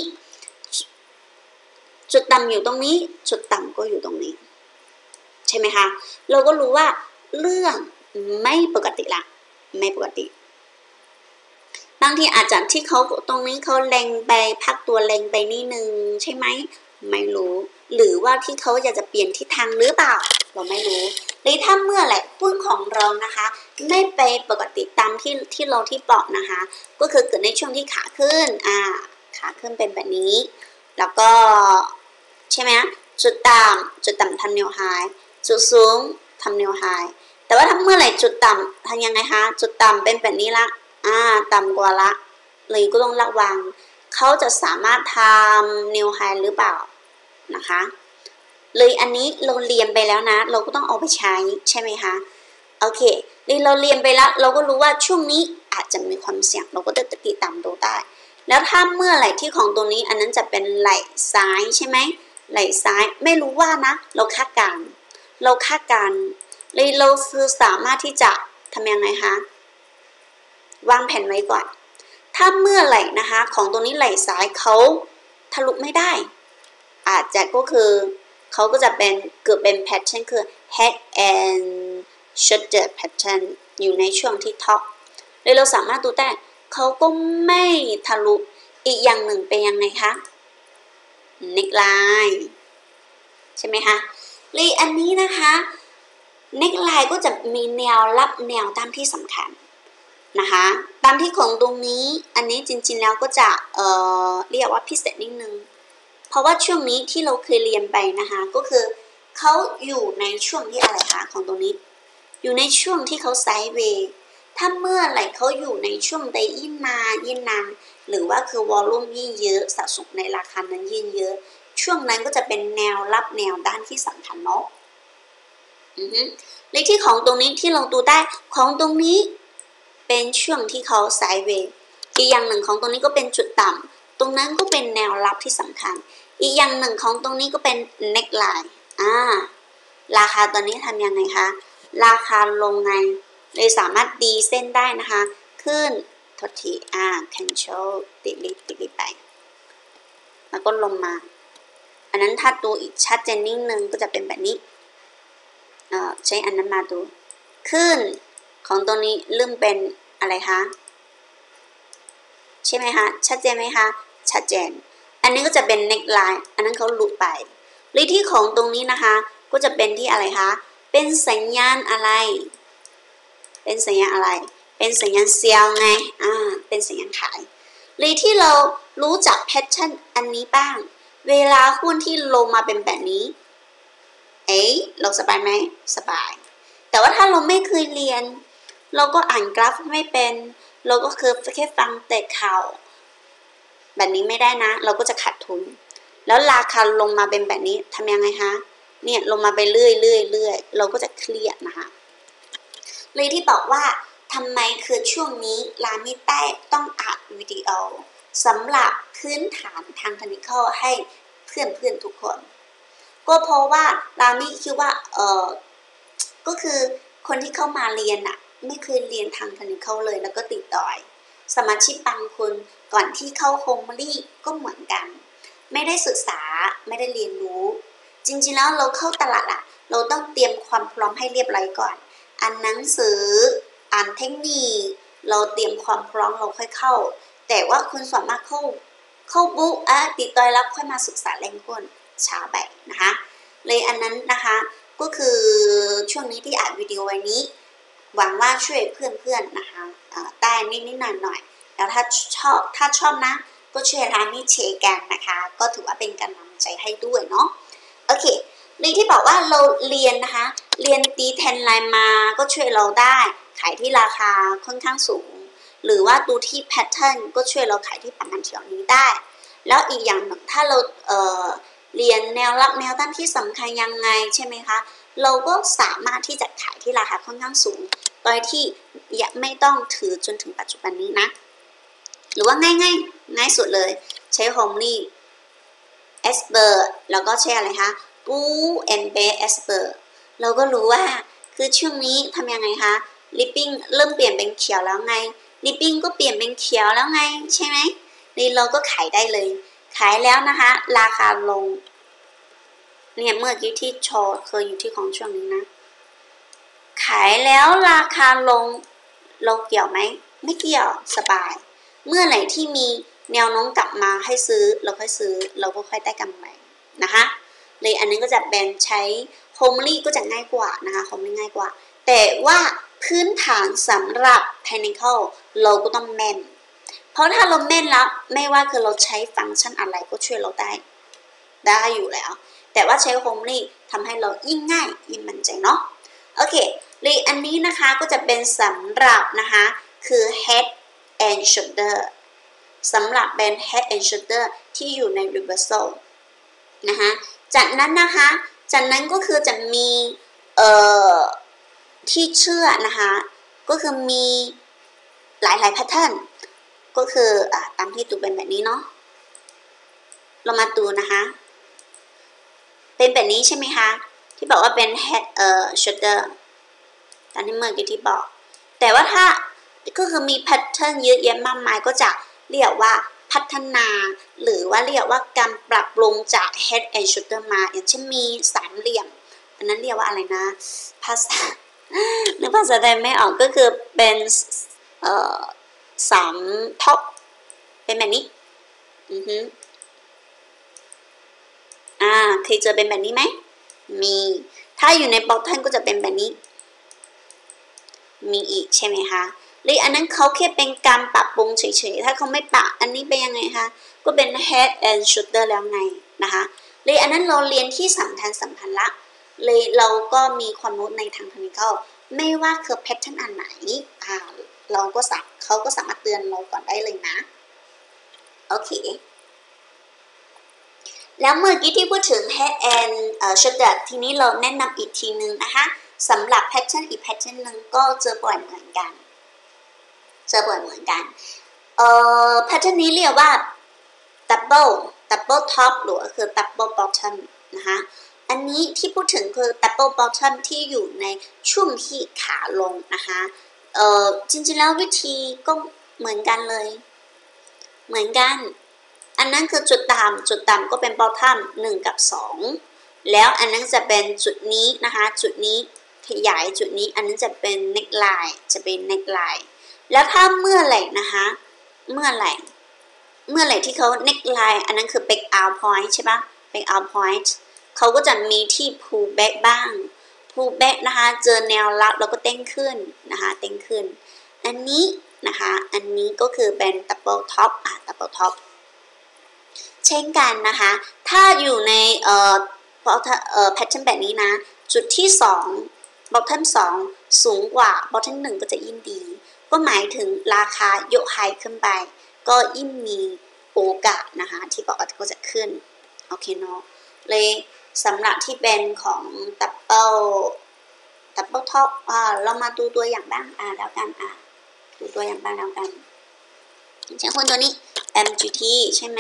Speaker 1: จุดต่ำอยู่ตรงนี้จุดต่ำก็อยู่ตรงนี้ใช่ไหมคะเราก็รู้ว่าเรื่องไม่ปกติละไม่ปกติบางทีอาจจะที่เขาตรงนี้เขาแรงไปพักตัวแรงไปนิดนึงใช่ไหมไม่รู้หรือว่าที่เขาอยากจะเปลี่ยนทิศทางหรือเปล่าเราไม่รู้เลยถ้าเมื่อไหร่หุ้นของเรานะคะไม่ไปปกติตามที่ที่เราที่บอกนะคะก็คือเกิดในช่วงที่ขาขึ้นอ่าขาขึ้นเป็นแบบนี้แล้วก็ใช่ไหมจุดต่ำจุดต่ำทำนิวไฮจุดสูงทำนิวไฮแต่ว่าถ้าเมื่อไหร่จุดต่ำทำยังไงคะจุดต่ำเป็นแบบนี้ละอ่าต่ำกว่าละเลยก็ต้องระวังเขาจะสามารถทำนิวไฮหรือเปล่านะคะเลยอันนี้เราเรียนไปแล้วนะเราก็ต้องเอาไปใช้ใช่ไหมคะโอเคเลยเราเรียนไปแล้วเราก็รู้ว่าช่วงนี้อาจจะมีความเสี่ยงเราก็จะติดตามดูได้แล้วถ้าเมื่อไหร่ที่ของตรงนี้อันนั้นจะเป็นไหล่ซ้ายใช่ไหมไหล่ซ้ายไม่รู้ว่านะเราคาดการณ์เราคาดการณ์เลยเราคือสามารถที่จะทำยังไงคะวางแผนไว้ก่อนถ้าเมื่อไหร่นะคะของตรงนี้ไหล่ซ้ายเขาทะลุไม่ได้อาจจะก็คือเขาก็จะเป็นเกิดเป็นแพทเทิร์นคือ head and shoulder pattern อยู่ในช่วงที่ท็อปเลยเราสามารถดูได้เขาก็ไม่ทะลุอีกอย่างหนึ่งเป็นยังไงคะ neckline ใช่ไหมคะเลยอันนี้นะคะ neckline ก็จะมีแนวรับแนวตามที่สำคัญนะคะตามที่ของตรงนี้อันนี้จริงๆแล้วก็จะเอ่อเรียกว่าพิเศษนิดนึงเพราะว่าช่วงนี้ที่เราเคยเรียนไปนะคะก็คือเขาอยู่ในช่วงที่อะไรคะของตรงนี้อยู่ในช่วงที่เขาไซด์เวย์ถ้าเมื่อไหร่เขาอยู่ในช่วงใดยิ่งนานยิ่งนานหรือว่าคือวอลลุ่มยิ่งเยอะสะสมในราคานั้นยิ่งเยอะช่วงนั้นก็จะเป็นแนวรับแนวด้านที่สำคัญเนาะอือฮึเลขที่ของตรงนี้ที่เราดูได้ของตรงนี้เป็นช่วงที่เขาไซด์เวย์อีกอย่างหนึ่งของตรงนี้ก็เป็นจุดต่ำตรงนั้นก็เป็นแนวรับที่สำคัญอีกอย่างหนึ่งของตรงนี้ก็เป็น neckline อ่าราคาตอนนี้ทำยังไงคะราคาลงไงเลยสามารถดีเส้นได้นะคะขึ้นทดทีอ่า cancel ติดลิบติดลิบไปแล้วก็ลงมาอันนั้นถ้าดูอีกชัดเจนนิดนึงก็จะเป็นแบบนี้เอ่อใช้อันนั้นมาดูขึ้นของตรงนี้เริ่มเป็นอะไรคะใช่ไหมคะชัดเจนไหมคะชัดเจนอันนี้ก็จะเป็น neckline อันนั้นเขาหลุดไปหรือที่ของตรงนี้นะคะก็จะเป็นที่อะไรคะเป็นสัญญาณอะไรเป็นสัญญาณอะไรเป็นสัญญาณเซลล์ไงอ่าเป็นสัญญาณขายหรือที่เรารู้จักแพทเทิร์นอันนี้บ้างเวลาหุ้นที่ลงมาเป็นแบบนี้เอ๊ะเราสบายไหมสบายแต่ว่าถ้าเราไม่เคยเรียนเราก็อ่านกราฟไม่เป็นเราก็คือแค่ฟังแต่ข่าวแบบนี้ไม่ได้นะเราก็จะขาดทุนแล้วราคาลงมาเป็นแบบนี้ทำยังไงคะเนี่ยลงมาไปเรื่อยเรื่อยเรื่อยเราก็จะเครียดนะคะเลยที่บอกว่าทำไมคือช่วงนี้ลามิใต้ต้องอัดวิดีโอสำหรับพื้นฐานทางเทคนิคให้เพื่อนๆทุกคนก็เพราะว่าลามิคิดว่าเออก็คือคนที่เข้ามาเรียนอะไม่เคยเรียนทางเทคนิคเลยแล้วก็ติดต่อยสมาชิกบางคนก่อนที่เข้าโฮมลี่ก็เหมือนกันไม่ได้ศึกษาไม่ได้เรียนรู้จริงๆแล้วเราเข้าตลาดอะเราต้องเตรียมความพร้อมให้เรียบร้อยก่อนอ่านหนังสืออ่านเทคนิคเราเตรียมความพร้อมเราค่อยเข้าแต่ว่าคุณสามารถเข้าเข้าบุ๊กอ่ะติดต่อยแล้วค่อยมาศึกษาแรงก้นช้าไปนะคะเลยอันนั้นนะคะก็คือช่วงนี้ที่อัดวิดีโอไว้นี้หวังว่าช่วยเพื่อนๆนะคะได้นิดๆหน่อยๆแล้วถ้าชอบถ้าชอบนะก็ช่วยร้านนี้แชร์กันนะคะก็ถือว่าเป็นกำลังใจให้ด้วยเนาะโอเคลีที่บอกว่าเราเรียนนะคะเรียนตีแทนไลน์มาก็ช่วยเราได้ขายที่ราคาค่อนข้างสูงหรือว่าดูที่แพทเทิร์นก็ช่วยเราขายที่ประมาณแถวนี้ได้แล้วอีกอย่างถ้าเราเอ่อเรียนแนวรับแนวต้านที่สำคัญยังไงใช่ไหมคะเราก็สามารถที่จะขายที่ราคาค่อนข้างสูงโดยที่ยังไม่ต้องถือจนถึงปัจจุบันนี้นะหรือว่าง่ายง่ายง่ายสุดเลยใช้โฮมลี่เอสเบอร์แล้วก็ใช้อะไรคะปูแอนเบเอสเบอร์เราก็รู้ว่าคือช่วงนี้ทำยังไงคะลิปปิ้งเริ่มเปลี่ยนเป็นเขียวแล้วไงลิปปิ้งก็เปลี่ยนเป็นเขียวแล้วไงใช่ไหมนี่เราก็ขายได้เลยขายแล้วนะคะราคาลงเนี่ยเมื่อกี้ที่โชว์เคยอยู่ที่ของช่วงนี้นะขายแล้วราคาลงเราเกี่ยวไหมไม่เกี่ยวสบายเมื่อไหร่ที่มีแนวโน้มกลับมาให้ซื้อเราค่อยซื้อเราก็ค่อยได้กำไรนะคะเลยอันนี้ก็จะเป็นใช้โฮมลี่ก็จะง่ายกว่านะคะโฮมลี่ง่ายกว่าแต่ว่าพื้นฐานสำหรับ Technical เราก็ต้องแม่นเพราะถ้าเราแม่นแล้วไม่ว่าคือเราใช้ฟังก์ชันอะไรก็ช่วยเราได้ได้อยู่แล้วแต่ว่าใช้โฮมลี่ทำให้เรายิ่งง่ายยิ่งมั่นใจเนาะโอเคเลยอันนี้นะคะก็จะเป็นสำหรับนะคะคือ head and shoulder สำหรับเป็น head and shoulder ที่อยู่ใน reversal นะคะจากนั้นนะคะจากนั้นก็คือจะมีเอ่อที่เชื่อนะคะก็คือมีหลายๆ pattern ก็คืออ่ะตามที่ดูเป็นแบบนี้เนาะเรามาดูนะคะเป็นแบบนี้ใช่ไหมคะที่บอกว่าเป็น head เอ่อ shoulder ตามที่เมื่อกี้ที่บอกแต่ว่าถ้าก็คือมีแพทเทิร์นเยอะแยะมากมายก็จะเรียกว่าพัฒนาหรือว่าเรียกว่าการปรับปรุงจาก head and shoulder มาอย่างเช่นมีสามเหลี่ยมอันนั้นเรียกว่าอะไรนะภาษาหรือภาษาไทยไม่ออกก็คือเป็นเอ่อสามท็อปเป็นแบบนี้อือฮึอ่าเคยเจอเป็นแบบนี้ไหมมีถ้าอยู่ในบล็อกท่านก็จะเป็นแบบนี้มีอีกใช่ไหมคะหรืออันนั้นเขาแค่เป็นการปรับปรุงเฉยๆถ้าเขาไม่ปรับอันนี้เป็นยังไงคะก็เป็น head and shoulder แล้วไงนะคะหรืออันนั้นเราเรียนที่สำคัญสำคัญละเลยเราก็มีความรู้ในทาง technical ไม่ว่าคือแพทเทิร์นอันไหนอ่าเราก็สามเขาก็สามารถเตือนเราก่อนได้เลยนะโอเคแล้วเมื่อกี้ที่พูดถึง head and shoulder ทีนี้เราแนะนำอีกทีนึงนะคะสำหรับแพทเทิร์นอีกแพทเทิร์นนึงก็เจอบ่อยเหมือนกันเจอบ่อยเหมือนกันเอ่อแพทเทิร์นนี้เรียกว่า double double top หรือคือ double bottom นะคะอันนี้ที่พูดถึงคือ double bottom ที่อยู่ในช่วงที่ขาลงนะคะเอ่อจริงๆแล้ววิธีก็เหมือนกันเลยเหมือนกันอันนั้นคือจุดต่ำจุดต่ำก็เป็น bottom หนึ่งกับสองแล้วอันนั้นจะเป็นจุดนี้นะคะจุดนี้ขยายจุดนี้อันนั้นจะเป็น neckline จะเป็น neckline แล้วถ้าเมื่อไหร่นะคะเมื่อไหร่เมื่อไหร่ที่เขา neckline อันนั้นคือ back out point ใช่ปะ back out point เขาก็จะมีที่ pull back บ้าง pull back นะคะเจอแนวรับแล้วก็เต้นขึ้นนะคะเต้นขึ้นอันนี้นะคะอันนี้ก็คือเป็น double top อ่ะ double top เช่นกันนะคะถ้าอยู่ในเอ่อเพราะเอ่อ pattern แบบนี้นะจุดที่สอง bottom สองสูงกว่า bottom หนึ่งก็จะยิ่งดีก็หมายถึงราคายกไฮขึ้นไปก็ยิ่งมีโอกาสนะคะที่บอกว่าก็จะขึ้นโอเคเนาะเลยสำหรับที่เป็นของ double double top อ่าเรามาดูตัวอย่างบ้างอ่าแล้วกันอ่าดูตัวอย่างบ้างแล้วกันอย่างเช่นคนตัวนี้ เอ็ม จี ที ใช่ไหม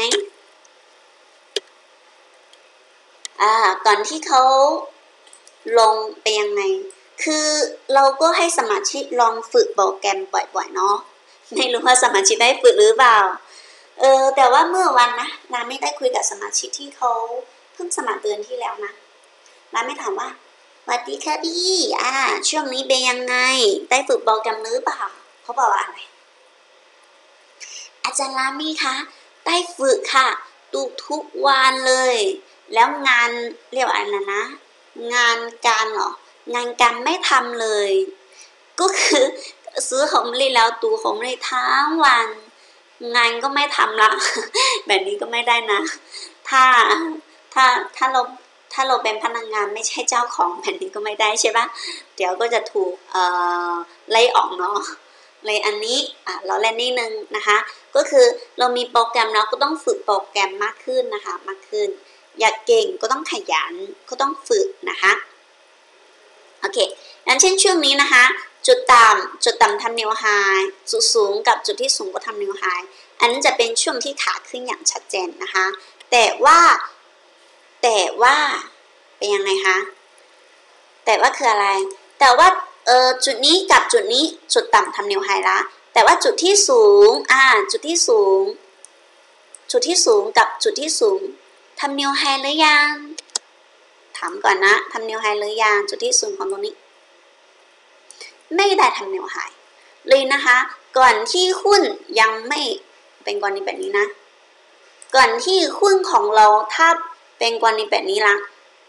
Speaker 1: อ่าก่อนที่เขาลงไปยังไงคือเราก็ให้สมาชิกลองฝึกโปรแกรมบ่อยๆเนาะไม่รู้ว่าสมาชิกได้ฝึกหรือเปล่าเออแต่ว่าเมื่อวันนะนาไม่ได้คุยกับสมาชิกที่เขาเพิ่งสมัครเดือนที่แล้วนะนาไม่ถามว่าสวัสดีค่ะพี่อ่าช่วงนี้เป็นยังไงได้ฝึกโปรแกรมหรือเปล่าเขาบอกว่าอะไรอาจารย์ลามี่คะได้ฝึกค่ะดูทุกวันเลยแล้วงานเรียกว่าอะไรนะงานการเหรองานการไม่ทำเลยก็คือซื้อของเล่นแล้วดูของเล่นทั้งวันงานก็ไม่ทำละแบบนี้ก็ไม่ได้นะถ้าถ้าถ้าเราถ้าเราเป็นพนักงานไม่ใช่เจ้าของแผ่นดินก็ไม่ได้ใช่ปะเดี๋ยวก็จะถูกเอ่อไล่ออกเนาะเลยอันนี้อ่ะเราเล่นนิดนึงนะคะก็คือเรามีโปรแกรมแล้วก็ต้องฝึกโปรแกรมมากขึ้นนะคะมากขึ้นอยากเก่งก็ต้องขยันก็ต้องฝึกนะคะโอเคอย่างเช่นช่วงนี้นะคะจุดต่ำจุดต่ำทำนิวไฮจุดสูงกับจุดที่สูงก็ทำนิวไฮอันนั้นจะเป็นช่วงที่ขาขึ้นอย่างชัดเจนนะคะแต่ว่าแต่ว่าเป็นยังไงคะแต่ว่าคืออะไรแต่ว่าเออจุดนี้กับจุดนี้จุดต่ำทำนิวไฮละแต่ว่าจุดที่สูงอ่าจุดที่สูงจุดที่สูงกับจุดที่สูงทำนิวไฮหรือยังถามก่อนนะทำนิวไฮหรือยังจุดที่สูงของตรงนี้ไม่ได้ทำนิวไฮเลยนะคะก่อนที่หุ้นยังไม่เป็นกรณีแบบนี้นะก่อนที่หุ้นของเราถ้าเป็นกรณีแบบนี้ละ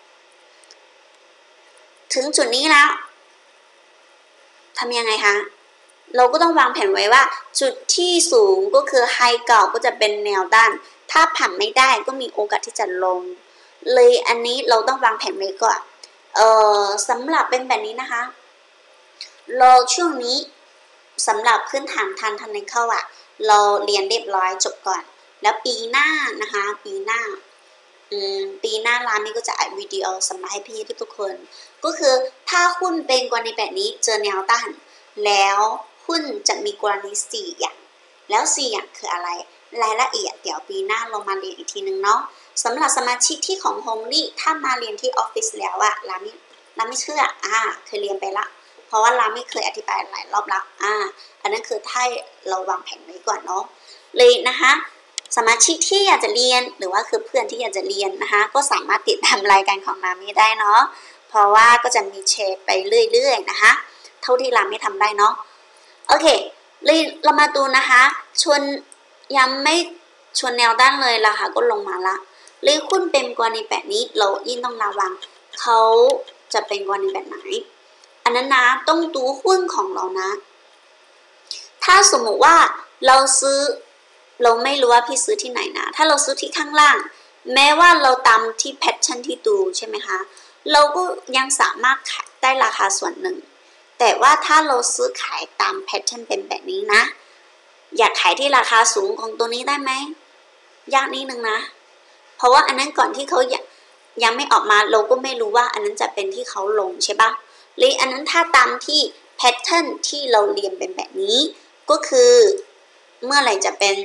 Speaker 1: ถึงจุดนี้แล้วทำยังไงคะเราก็ต้องวางแผนไว้ว่าจุดที่สูงก็คือไฮเก่าก็จะเป็นแนวด้านถ้าผ่านไม่ได้ก็มีโอกาสที่จะลงเลยอันนี้เราต้องวางแผนไว้ก่อนเอ่อสำหรับเป็นแบบนี้นะคะเราช่วงนี้สำหรับพื้นฐานทันทันในเข้าอ่ะเราเรียนเรียบร้อยจบก่อนแล้วปีหน้านะคะปีหน้าอืมปีหน้าร้านนี้ก็จะอัดวิดีโอสำหรับให้พี่ทุกคนก็คือถ้าหุ้นเป็นกรณีแบบนี้เจอแนวต้านแล้วหุ้นจะมีกรณีสี่อย่างแล้วสี่อย่างคืออะไรรายละเอียดเดี๋ยวปีหน้าเรามาเรียนอีกทีนึงเนาะสำหรับสมาชิกที่ของโฮมลี่ถ้ามาเรียนที่ออฟฟิศแล้วอะร้านนี้ร้านไม่เชื่ออ่าเคยเรียนไปละเพราะว่าร้านไม่เคยอธิบายหลายรอบละอ่าอันนั้นคือถ้าเราวางแผนไว้ก่อนเนาะเลยนะคะสมาชิกที่อยากจะเรียนหรือว่าคือเพื่อนที่อยากจะเรียนนะคะก็สามารถติดตามรายการของรามี่ได้เนาะเพราะว่าก็จะมีแชร์ไปเรื่อยๆนะคะเท่าที่รามี่ทำได้เนาะโอเคเลยเรามาดูนะคะชนยังไม่ชนแนวด้านเลยราคาก็ลงมาละเลยหุ้นเป็นกรณีแบบนี้เรายิ่งต้องระวังเขาจะเป็นกรณีแบบไหนอันนั้นนะต้องดูหุ้นของเรานะถ้าสมมติว่าเราซื้อเราไม่รู้ว่าพี่ซื้อที่ไหนนะถ้าเราซื้อที่ข้างล่างแม้ว่าเราตามที่แพทเทิร์นที่ดูใช่ไหมคะเราก็ยังสามารถขายได้ราคาส่วนหนึ่งแต่ว่าถ้าเราซื้อขายตามแพทเทิร์นเป็นแบบนี้นะอยากขายที่ราคาสูงของตัวนี้ได้ไหมยากนิดนึงนะเพราะว่าอันนั้นก่อนที่เขายังยังไม่ออกมาเราก็ไม่รู้ว่าอันนั้นจะเป็นที่เขาลงใช่ปะเลยอันนั้นถ้าตามที่แพทเทิร์นที่เราเรียนเป็นแบบนี้ก็คือเมื่อไหร่จะเป็น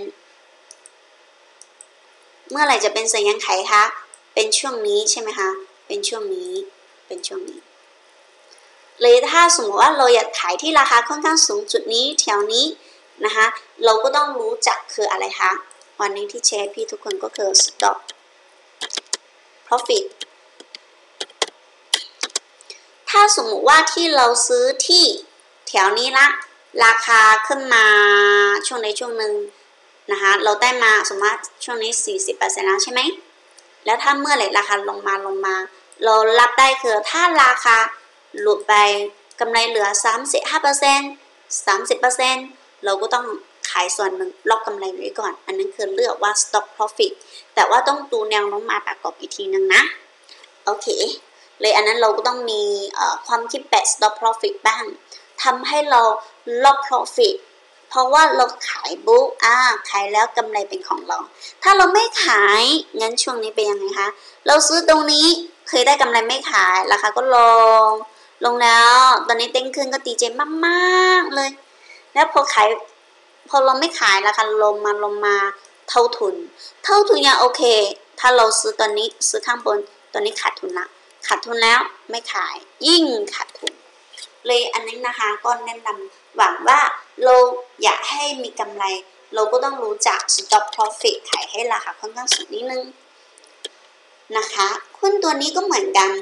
Speaker 1: เมื่อไหร่จะเป็นสัญญาณขายคะเป็นช่วงนี้ใช่ไหมคะเป็นช่วงนี้เป็นช่วงนี้เลยถ้าสมมติว่าเราอยากขายที่ราคาค่อนข้างสูงจุดนี้แถวนี้นะคะเราก็ต้องรู้จักคืออะไรคะวันนี้ที่แชร์พี่ทุกคนก็คือ stop profit ถ้าสมมติว่าที่เราซื้อที่แถวนี้ละราคาขึ้นมาช่วงในช่วงหนึ่งนะคะเราได้มาสมมติช่วงนี้ สี่สิบเปอร์เซ็นต์ แล้วใช่ไหมแล้วถ้าเมื่อไหร่ราคาลงมาลงมาเรารับได้คือถ้าราคาหลุดไปกำไรเหลือ สามสิบห้าเปอร์เซ็นต์ สามสิบเปอร์เซ็นต์ เราก็ต้องขายส่วนหนึ่งล็อกกำไรไว้ก่อนอันนั้นคือเลือกว่า stop profit แต่ว่าต้องดูแนวโน้มมาประกอบอีกทีนึงนะโอเคเลยอันนั้นเราก็ต้องมีความคิดแบบ stop profit บ้างทำให้เราล็อก profit เพราะว่าเราขายบุ๊กอ่าขายแล้วกำไรเป็นของเราถ้าเราไม่ขายงั้นช่วงนี้เป็นยังไงคะเราซื้อตรงนี้เคยได้กำไรไม่ขายราคาก็ลงลงแล้วตอนนี้เต้นขึ้นก็ดีใจมากๆเลยแล้วพอขายพอเราไม่ขายราคาลงมาลงมาเท่าทุนเท่าทุนยังโอเคถ้าเราซื้อตอนนี้ซื้อข้างบนตอนนี้ขาดทุนละขาดทุนแล้วไม่ขายยิ่งขาดทุนเลยอันนี้นะคะก็แนะนำหวังว่าเราอยากให้มีกำไรเราก็ต้องรู้จัก stop profit ขายให้ราคาค่อนข้างสูงนิดนึงนะคะหุ้นตัวนี้ก็เหมือนกัน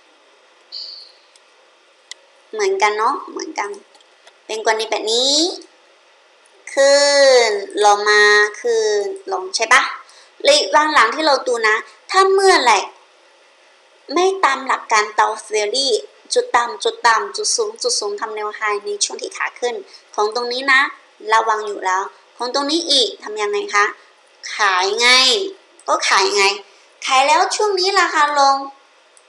Speaker 1: เหมือนกันเนาะเหมือนกันเป็นกรณีแบบนี้ขึ้นลงมาขึ้นลงใช่ปะเลยบางหลังที่เราดูนะถ้าเมื่อไหร่ไม่ตามหลักการเตาเทอรี่จุดต่ำจุดต่ำจุดสูงจุดสูงทำแนวไฮในช่วงที่ขาขึ้นของตรงนี้นะระวังอยู่แล้วของตรงนี้อีกทำยังไงคะขายไงก็ขายไงขายแล้วช่วงนี้ราคาลง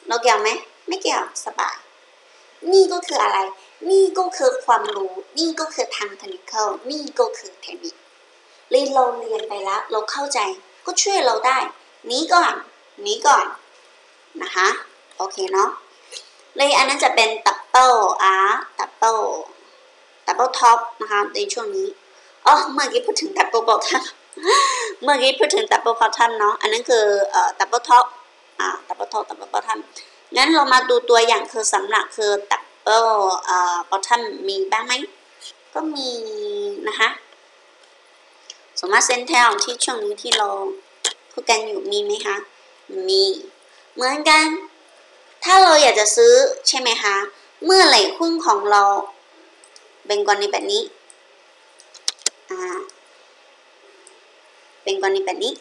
Speaker 1: เราเกี่ยวไหมไม่เกี่ยวสบายนี่ก็คืออะไรนี่ก็คือความรู้นี่ก็คือทางเทคนิคนี่ก็คือเทคนิคเรียนเราเรียนไปแล้วเราเข้าใจก็ช่วยเราได้นี้ก่อนนี้ก่อนนะคะโอเคเนาะเลยอันนั้นจะเป็นดับเบิลอาร์ดับเบิลดับเบิลท็อปนะคะในช่วงนี้อ๋อเมื่อกี้พูดถึงดับเบิลบอททัมเมื่อกี้พูดถึงดับเบิลบอททัมเนาะอันนั้นคือเอ่อดับเบิลท็อปอ่าดับเบิลท็อปดับเบิลบอททัมงั้นเรามาดูตัวอย่างคือสำหรับคือดับเบิลเอ่อบอททัมมีบ้างไหมก็มีนะคะสมมติเซนเทลที่ช่วงนี้ที่เราพูดกันอยู่มีไหมคะมีเหมือนกันถ้าเราอยากจะซื้อใช่ไหมคะเมื่อไหร่หุ้นของเราเป็นกรณีแบบนี้อ่าเป็นกรณีแบบนี้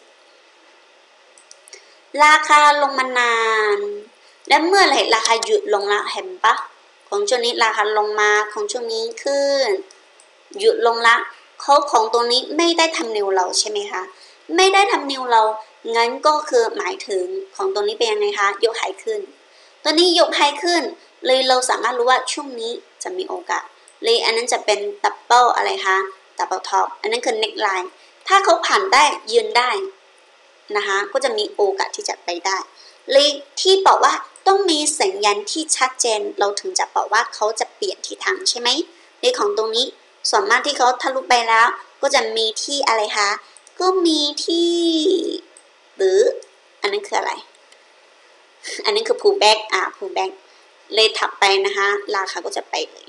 Speaker 1: ราคาลงมานานและเมื่อไหร่ราคาหยุดลงละเห็นปะของช่วงนี้ราคาลงมาของช่วงนี้ขึ้นหยุดลงละเขาของตรงนี้ไม่ได้ทำนิวเราใช่ไหมคะไม่ได้ทำนิวเรางั้นก็คือหมายถึงของตรงนี้เป็นยังไงคะยกไฮขึ้นตัวนี้ยกไฮขึ้นเลยเราสามารถรู้ว่าช่วงนี้จะมีโอกาสเลยอันนั้นจะเป็นดับเบิลอะไรคะดับเบิลท็อปอันนั้นคือเน็กไลน์ถ้าเขาผ่านได้ยืนได้นะคะก็จะมีโอกาสที่จะไปได้เลยที่บอกว่าต้องมีสัญญาณที่ชัดเจนเราถึงจะบอกว่าเขาจะเปลี่ยนทิศทางใช่ไหมในของตรงนี้ส่วนมากที่เขาทะลุไปแล้วก็จะมีที่อะไรคะก็มีที่หรืออันนั้นคืออะไรอันนี้คือ pull back อ่า pull back เลยถัดไปนะคะราคาก็จะไปเลย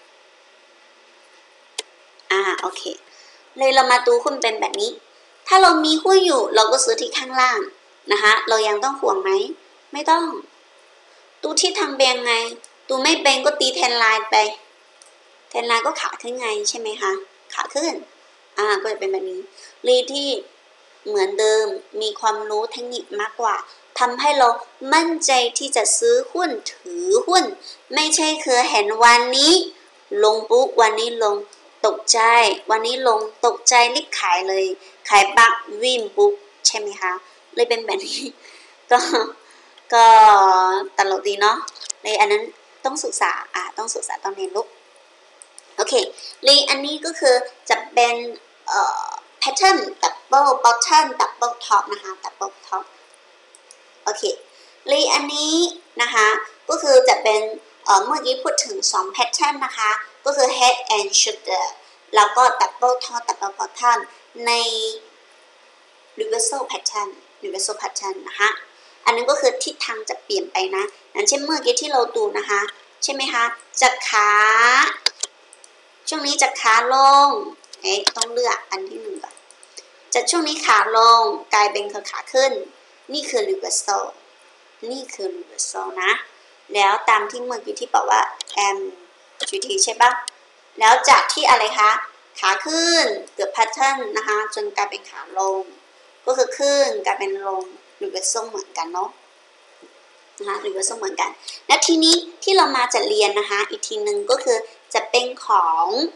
Speaker 1: อ่าโอเคเลยเรามาดูหุ้นเป็นแบบนี้ถ้าเรามีหุ้นอยู่เราก็ซื้อที่ข้างล่างนะคะเรายังต้องห่วงไหมไม่ต้องดูที่ทางเป็นยังไงดูไม่เป็นก็ตีแทนไลน์ไปแทนไลน์ก็ขาขึ้นไงใช่ไหมคะขาขึ้นอ่าก็จะเป็นแบบนี้รีที่เหมือนเดิมมีความรู้เทคนิคมากกว่าทำให้เรามั่นใจที่จะซื้อหุ้นถือหุ้นไม่ใช่คือเห็นวันนี้ลงปุ๊บวันนี้ลงตกใจวันนี้ลงตกใจรีบขายเลยขายบักวิ่งปุ๊บใช่ไหมคะเลยเป็นแบบนี้ก็ก็ตลกดีเนาะเลยอันนั้นต้องศึกษาอ่าต้องศึกษาต้องเรียนรู้โอเคเลยอันนี้ก็คือจะเป็นเอ่อ pattern double bottom double top นะคะ double top โอเคเลยอันนี้นะคะก็คือจะเป็นเอ่อเมื่อกี้พูดถึงสอง pattern นะคะก็คือ head and shoulder แล้วก็ double top double bottom ใน reversal pattern reversal pattern นะคะอันนั้นก็คือทิศทางจะเปลี่ยนไปนะอย่างเช่นเมื่อกี้ที่เราดูนะคะใช่ไหมคะจะขาช่วงนี้จะขาลงเอ๊ะต้องเลือกอันที่หนึ่งก่อนจะช่วงนี้ขาลงกลายเป็นขาขึ้นนี่คือ reversal นี่คือ reversal นะแล้วตามที่เมื่อกี้ที่บอกว่า M จี ที ใช่ปะแล้วจากที่อะไรคะขาขึ้นเกิด pattern นะคะจนกลายเป็นขาลงก็คือขึ้นกลายเป็นลง reversal เหมือนกันเนาะนะคะ reversal เหมือนกันและทีนี้ที่เรามาจะเรียนนะคะอีกทีหนึ่งก็คือจะเป็นของ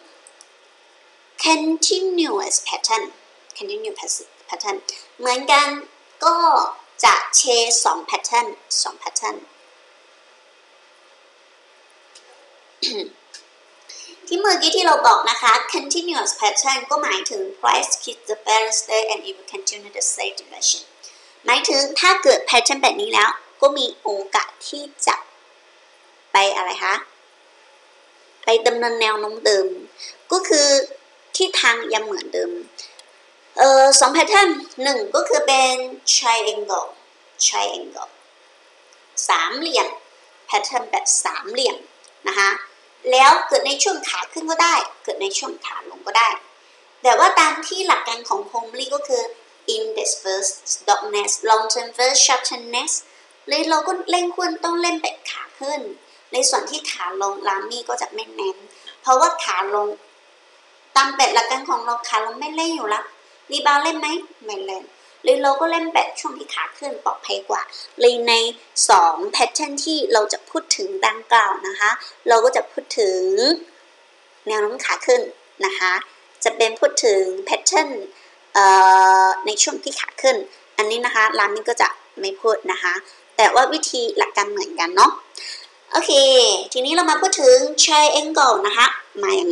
Speaker 1: continuous pattern continuous pattern เหมือนกันก็จะเชสอง pattern สอง pattern ที่เมื่อกี้ที่เราบอกนะคะ continuous pattern ก็หมายถึง price keeps the balance stay and it will continue the same direction หมายถึงถ้าเกิด pattern แบบนี้แล้วก็มีโอกาสที่จะไปอะไรคะไปดำเนินแนวโน้มเดิมก็คือที่ทางยังเหมือนเดิมเอ่อสอง pattern หนึ่งก็คือเป็น triangle triangle สามเหลี่ยม pattern แบบสามเหลี่ยมนะคะแล้วเกิดในช่วงขาขึ้นก็ได้เกิดในช่วงขาลงก็ได้แต่ว่าตามที่หลักการของ Homely ก็คือ index first stock next long term first short term next เลยเราก็เล่นควรต้องเล่นแบบขาขึ้นในส่วนที่ขาลงลามี่ก็จะไม่เน้นเพราะว่าขาลงตามแบบหลักการของเราขาลงไม่เล่นอยู่แล้วรีบาวเล่นไหมไม่เล่นเลยเราก็เล่นแบบช่วงที่ขาขึ้นปลอดภัยกว่าเลยในสอง pattern ที่เราจะพูดถึงดังกล่าวนะคะเราก็จะพูดถึงแนวโน้มขาขึ้นนะคะจะเป็นพูดถึง pattern ในช่วงที่ขาขึ้นอันนี้นะคะลามี่ก็จะไม่พูดนะคะแต่ว่าวิธีหลักการเหมือนกันเนาะโอเคทีนี้เรามาพูดถึง triangle นะคะมาอย่างไง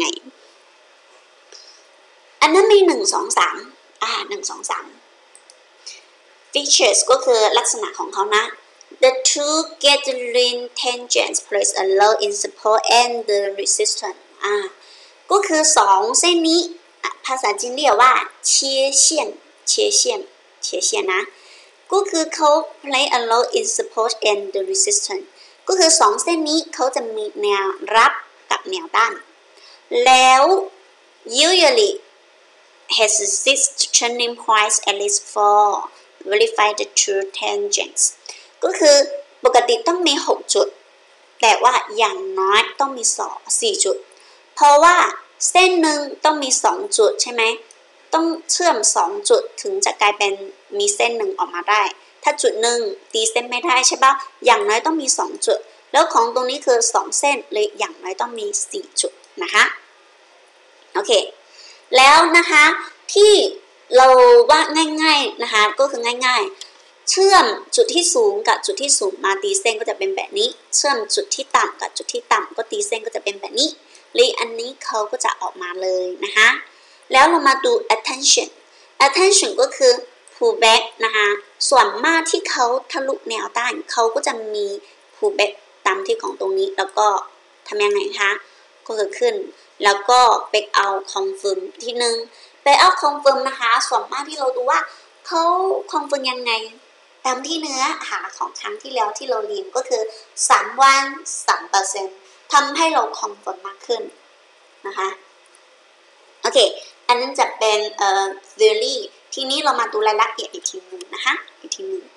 Speaker 1: อันนั้นมีหนึ่งสองสามอ่าหนึ่งสองสาม features ก็คือลักษณะของเขานะ the two gathering tangents plays a role in support and the resistance อ่าก็คือสองเส้นนี้ภาษาจีนเรียกว่าเฉียเฉียนเฉียเฉียนเฉียเฉียนนะก็คือเขา play a role in support and the resistance ก็คือสองเส้นนี้เขาจะมีแนวรับกับแนวต้านแล้ว usually has six turning points at least for verify the two tangents ก็คือปกติต้องมีหกจุดแต่ว่าอย่างน้อยต้องมีสองสี่จุดเพราะว่าเส้นหนึ่งต้องมีสองจุดใช่ไหมต้องเชื่อมสองจุดถึงจะกลายเป็นมีเส้นหนึ่งออกมาได้ถ้าจุดหนึ่งตีเส้นไม่ได้ใช่ปะอย่างน้อยต้องมีสองจุดแล้วของตรงนี้คือสองเส้นเลยอย่างน้อยต้องมีสี่จุดนะคะโอเคแล้วนะคะที่เราว่าง่ายๆนะคะก็คือง่ายๆเชื่อมจุดที่สูงกับจุดที่สูงมาตีเส้นก็จะเป็นแบบนี้เชื่อมจุดที่ต่ำกับจุดที่ต่ำก็ตีเส้นก็จะเป็นแบบนี้เลยอันนี้เขาก็จะออกมาเลยนะคะแล้วเรามาดู attention attention ก็คือ pull back นะคะส่วนมากที่เขาทะลุแนวต้านเขาก็จะมี pull back ตามที่ของตรงนี้แล้วก็ทำยังไงคะก็คือขึ้นแล้วก็ back out confirm ที่หนึ่ง back out confirm นะคะส่วนมากที่เราดูว่าเขา confirm ยังไงตามที่เนื้อหาของครั้งที่แล้วที่เราเรียนก็คือสามวัน สามเปอร์เซ็นต์ ทำให้เรา confirm มากขึ้นนะคะโอเคอันนั้นจะเป็นเอ่อ theory ทีนี้เรามาดูรายละเอียดอีกทีหนึ่งนะคะอีกทีหนึ่ง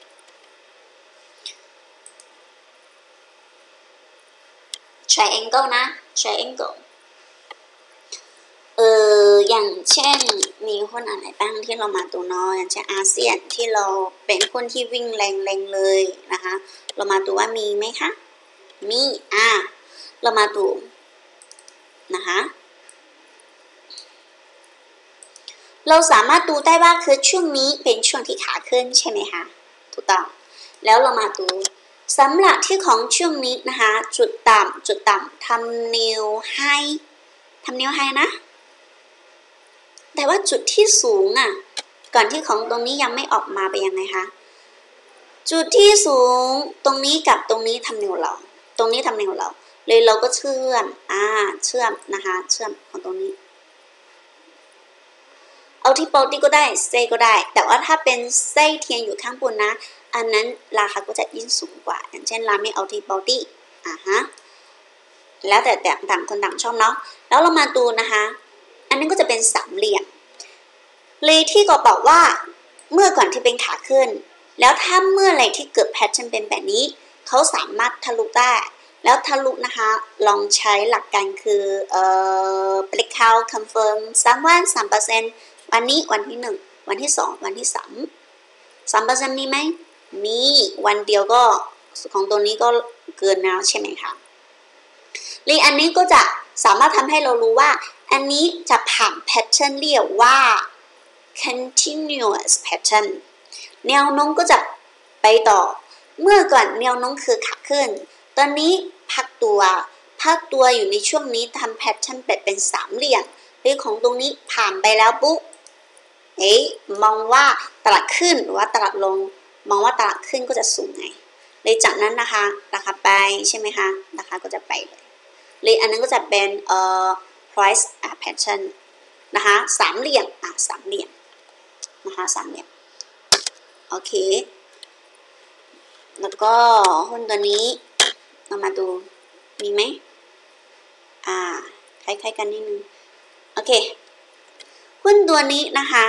Speaker 1: triangle นะ triangle เอออย่างเช่นมีคนอะไรบ้างที่เรามาดูเนาะอย่างเช่นอาเซียนที่เราเป็นคนที่วิ่งแรงๆเลยนะคะเรามาดูว่ามีไหมคะมีอ่าเรามาดูนะคะเราสามารถดูได้ว่าคือช่วงนี้เป็นช่วงที่ขาขึ้นใช่ไหมคะถูกต้องแล้วเรามาดูสำหรับที่ของช่วงนี้นะคะจุดต่ำจุดต่ำทำนิวไฮทำนิวไฮนะแต่ว่าจุดที่สูงอ่ะก่อนที่ของตรงนี้ยังไม่ออกมาเป็นยังไงคะจุดที่สูงตรงนี้กับตรงนี้ทำนิวเราตรงนี้ทำนิวเราเลยเราก็เชื่อมอ่าเชื่อมนะคะเชื่อมของตรงนี้เอาที่โปรตีก็ได้เซก็ได้แต่ว่าถ้าเป็นไส้เทียนอยู่ข้างบนนะอันนั้นราคาก็จะยิ่งสูงกว่าอย่างเช่นร้านไม่เอาที่โปรตีอ่าฮะแล้วแต่แต่ต่างคนต่างชอบเนาะแล้วเรามาดูนะคะอันนี้ก็จะเป็นสามเหลี่ยมเลยที่ก็บอกว่าเมื่อก่อนที่เป็นขาขึ้นแล้วถ้าเมื่อไหร่ที่เกิดแพทเทิร์นเป็นแบบนี้เขาสามารถทะลุได้แล้วทะลุนะคะลองใช้หลักการคือเอ่อ breakout confirm สามวัน สามเปอร์เซ็นต์ วันนี้วันที่หนึ่งวันที่สองวันที่สาม สามเปอร์เซ็นต์มีไหมมีวันเดียวก็ของตัวนี้ก็เกินแล้วใช่ไหมคะลีอันนี้ก็จะสามารถทำให้เรารู้ว่าอันนี้จะผ่านแพทเทิร์นเรียกว่า continuous pattern แนวโน้มก็จะไปต่อเมื่อก่อนแนวโน้มคือขาขึ้นตอนนี้พักตัวพักตัวอยู่ในช่วงนี้ทำแพทเทิร์นเป็นสามเหลี่ยมหรือของตรงนี้ผ่านไปแล้วปุ๊บเอ๊ะมองว่าตลาดขึ้นหรือว่าตลาดลงมองว่าตลาดขึ้นก็จะสูงไงเลยจากนั้นนะคะราคาไปใช่ไหมคะราคาก็จะไปเลยเลยอันนั้นก็จะเป็นเอ่อ price pattern นะคะสามเหลี่ยมอ่ะสามเหลี่ยมนะคะสามเหลี่ยมโอเคแล้วก็หุ้นตัวนี้เรามาดูมีไหมอ่าคล้ายๆกันนิดนึงโอเคหุ้นตัวนี้นะคะ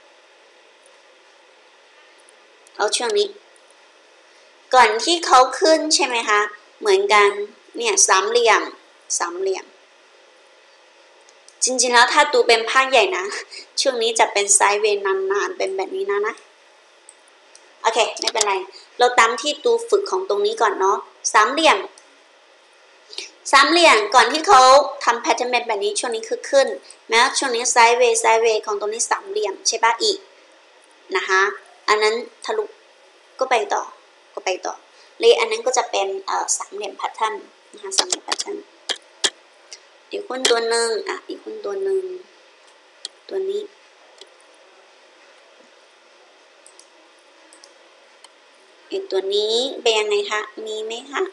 Speaker 1: เอาช่วงนี้ก่อนที่เขาขึ้นใช่ไหมคะเหมือนกันเนี่ยสามเหลี่ยมสามเหลี่ยมจริงๆแล้วถ้าดูเป็นภาพใหญ่นะช่วงนี้จะเป็นไซด์เวย์นานๆเป็นแบบนี้นะนะโอเคไม่เป็นไรเราตามที่ดูฝึกของตรงนี้ก่อนเนาะสามเหลี่ยมสามเหลี่ยมก่อนที่เขาทำแพทเทิร์นแบบนี้ช่วงนี้คือขึ้นแม้ช่วงนี้ไซด์เวย์ไซด์เวย์ของตรงนี้สามเหลี่ยมใช่ปะอีกนะคะอันนั้นทะลุก็ไปต่อก็ไปต่อเลยอันนั้นก็จะเป็นเอ่อสามเหลี่ยมแพทเทิร์นนะคะสามเหลี่ยมแพทเทิร์นอีกหุ้นตัวหนึ่งอ่ะอีกหุ้นตัวหนึ่งตัวนี้อีกตัวนี้เป็นยังไงคะมีไหมคะ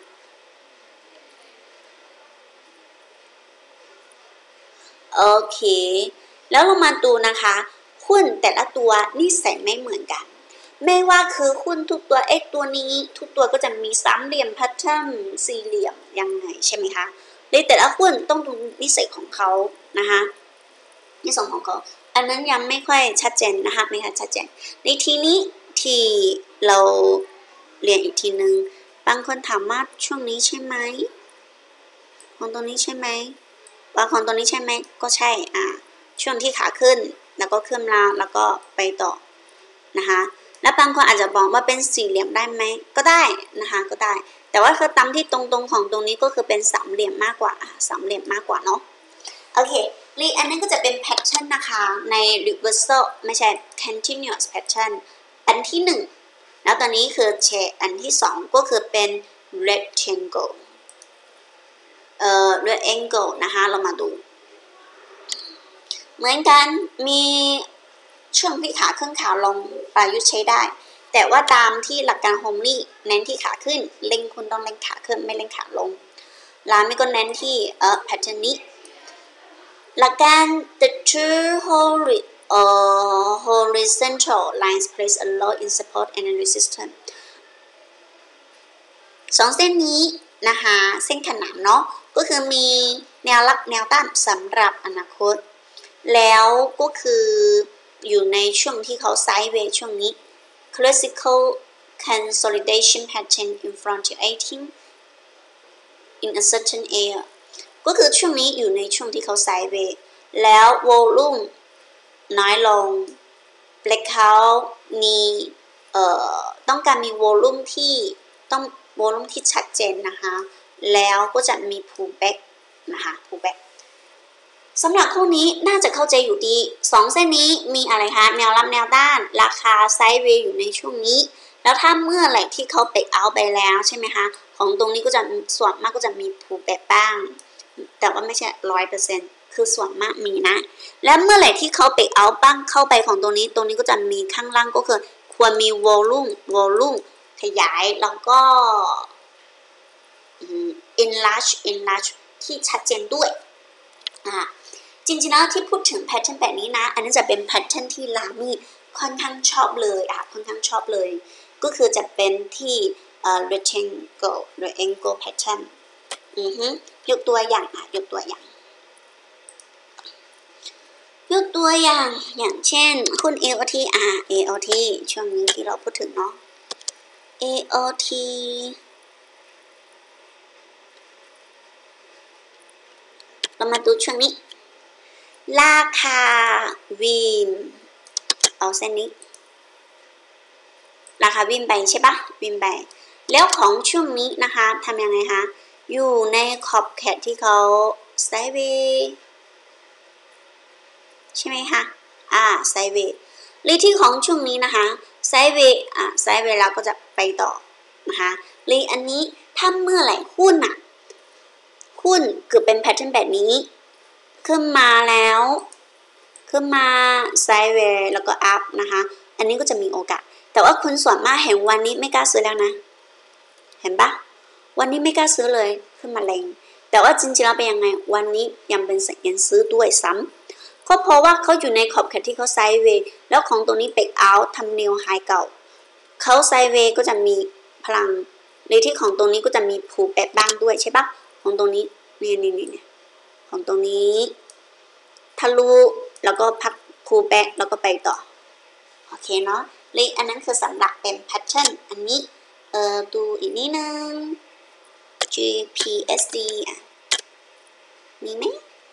Speaker 1: โอเคแล้วเรามาดูนะคะหุ้นแต่ละตัวนิสัยไม่เหมือนกันไม่ว่าคือหุ้นทุกตัว X ตัวนี้ทุกตัวก็จะมีสามเหลี่ยมแพทเทิร์นสี่เหลี่ยมยังไงใช่ไหมคะในแต่ละหุ้นต้องดูนิสัยของเขานะคะนิสัยของเขาอันนั้นยังไม่ค่อยชัดเจนนะคะไม่ค่อยชัดเจนในทีนี้ที่เราเรียนอีกทีนึงบางคนถามว่าช่วงนี้ใช่ไหมของตรงนี้ใช่ไหมว่าของตรงนี้ใช่ไหมก็ใช่อ่าช่วงที่ขาขึ้นแล้วก็ขึ้นมาแล้วก็ไปต่อนะคะแล้วบางคนอาจจะบอกว่าเป็นสี่เหลี่ยมได้ไหมก็ได้นะคะก็ได้แต่ว่าคือตามที่ตรงๆของตรงนี้ก็คือเป็นสามเหลี่ยมมากกว่าสามเหลี่ยมมากกว่าเนาะโอเคลีอันนั้นก็จะเป็นแพทเทิร์นนะคะใน reversal ไม่ใช่ continuous pattern อันที่หนึ่งแล้วตอนนี้คือเชอันที่สองก็คือเป็น rectangle เอ่อ rectangle นะคะเรามาดูเหมือนกันมีช่วงที่ขาขึ้นขาลงประยุกต์ใช้ได้แต่ว่าตามที่หลักการโฮมลี่เน้นที่ขาขึ้นเล็งคุณต้องเล็งขาขึ้นไม่เล็งขาลงลาไม่ก็เน้นที่เอ่อแพทเทิร์นนี้หลักการ the two hori uh, horizontal lines place a load in support and resistance สองเส้นนี้นะคะเส้นขนานเนาะก็คือมีแนวรับแนวต้านสำหรับอนาคตแล้วก็คืออยู่ในช่วงที่เขาไซด์เวย์ช่วงนี้ classical consolidation pattern in fluctuating in a certain area ก็คือช่วงนี้อยู่ในช่วงที่เขาไซด์เวย์แล้ว volume น้อยลง breakout มีเอ่อต้องการมี volume ที่ต้อง volume ที่ชัดเจนนะคะแล้วก็จะมี pullback นะคะ pullbackสำหรับคู่นี้น่าจะเข้าใจอยู่ดีสองเส้นนี้มีอะไรคะแนวรับแนวต้านราคาไซด์เวย์อยู่ในช่วงนี้แล้วถ้าเมื่อไหร่ที่เขาเบรกเอาท์ไปแล้วใช่ไหมคะของตรงนี้ก็จะส่วนมากก็จะมีผูแบกบ้างแต่ว่าไม่ใช่ร้อยเปอร์เซ็นต์คือส่วนมากมีนะและเมื่อไหร่ที่เขาเบรกเอาท์บ้างเข้าไปของตรงนี้ตรงนี้ก็จะมีข้างล่างก็คือควรมีวอลลุ่มวอลลุ่มขยายแล้วก็ enlarge enlarge ที่ชัดเจนด้วยอ่าจริงๆแล้วที่พูดถึงแพทเทิร์นแบบนี้นะอันนี้จะเป็นแพทเทิร์นที่ลามี่ค่อนข้างชอบเลยอ่ะค่อนข้างชอบเลยก็คือจะเป็นที่เอ่อ rectangle rectangle pattern อือฮึยกตัวอย่างอ่ะยกตัวอย่างยกตัวอย่างอย่างเช่นหุ้น เอ โอ ที อ่ะ เอ โอ ที ช่วงนี้ที่เราพูดถึงเนาะ เอ โอ ที เรามาดูช่วงนี้ราคาวินเอาเส้นนี้ราคาวินไปใช่ปะวินไปแล้วของช่วงนี้นะคะทำยังไงคะอยู่ในขอบเขตที่เขาไซด์เวย์ใช่ไหมคะอ่าไซด์เวย์หรือที่ของช่วงนี้นะคะไซด์เวย์อ่าไซด์เวย์เราก็จะไปต่อนะคะหรืออันนี้ถ้าเมื่อไหร่หุ้นอ่ะหุ้นเกิดเป็นแพทเทิร์นแบบนี้ขึ้นมาแล้วขึ้นมาไซด์เวย์แล้วก็อัพนะคะอันนี้ก็จะมีโอกาสแต่ว่าคุณส่วนมากเห็นวันนี้ไม่กล้าซื้อแล้วนะเห็นปะวันนี้ไม่กล้าซื้อเลยขึ้นมาแรงแต่ว่าจริงๆแล้วเป็นยังไงวันนี้ยังเป็นสัญญาณซื้อด้วยซ้ำก็เพราะว่าเขาอยู่ในขอบเขตที่เขาไซด์เวย์แล้วของตัวนี้เบรกเอาท์ทำแนวไฮเก่าเขาไซด์เวย์ก็จะมีพลังในที่ของตรงนี้ก็จะมีผูแปดบ้างด้วยใช่ปะของตรงนี้นี่นี่นี่ของตรงนี้ทะลุแล้วก็พักพูแบ็กแล้วก็ไปต่อโอเคเนาะเลขอันนั้นคือสำหรับเป็นแพทเทิร์นอันนี้เอ่อดูอีกนิดนึง จี พี เอส ดี อ่ะมีไหม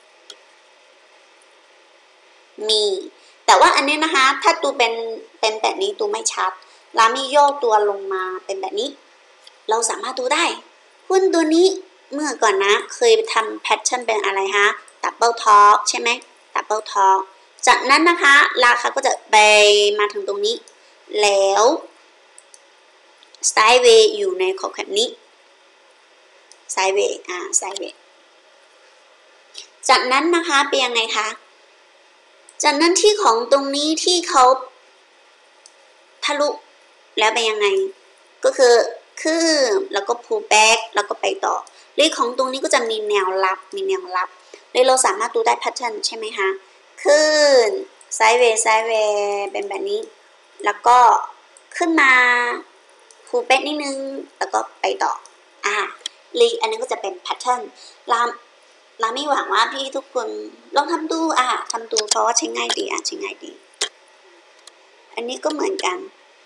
Speaker 1: มีแต่ว่าอันนี้นะคะถ้าดูเป็นเป็นแบบนี้ดูไม่ชัดแล้วมีโยกตัวลงมาเป็นแบบนี้เราสามารถดูได้หุ้นตัวนี้เมื่อก่อนนะเคยทำแพทเทิร์นเป็นอะไรฮะดับเบิลท็อปใช่ไหมดับเบิลท็อปจากนั้นนะคะราคาก็จะไปมาถึงตรงนี้แล้วไซด์เวย์อยู่ในขอบเขตนี้ไซด์เวย์อ่าไซด์เวย์จากนั้นนะคะเป็นยังไงคะจากนั้นที่ของตรงนี้ที่เขาทะลุแล้วเป็นยังไงก็คือขึ้นแล้วก็ pull back แล้วก็ไปต่อเลขของตรงนี้ก็จะมีแนวรับมีแนวรับเลยเราสามารถดูได้ pattern ใช่ไหมคะขึ้นไซด์เวย์ไซด์เวย์เป็นแบบนี้แล้วก็ขึ้นมา pull back นิดนึงแล้วก็ไปต่ออ่าลีอันนี้ก็จะเป็น pattern เราเราไม่หวังว่าพี่ทุกคนลองทำดูอ่ะทำดูเพราะว่าใช้ง่ายดีอ่ะใช้ง่ายดีอันนี้ก็เหมือนกัน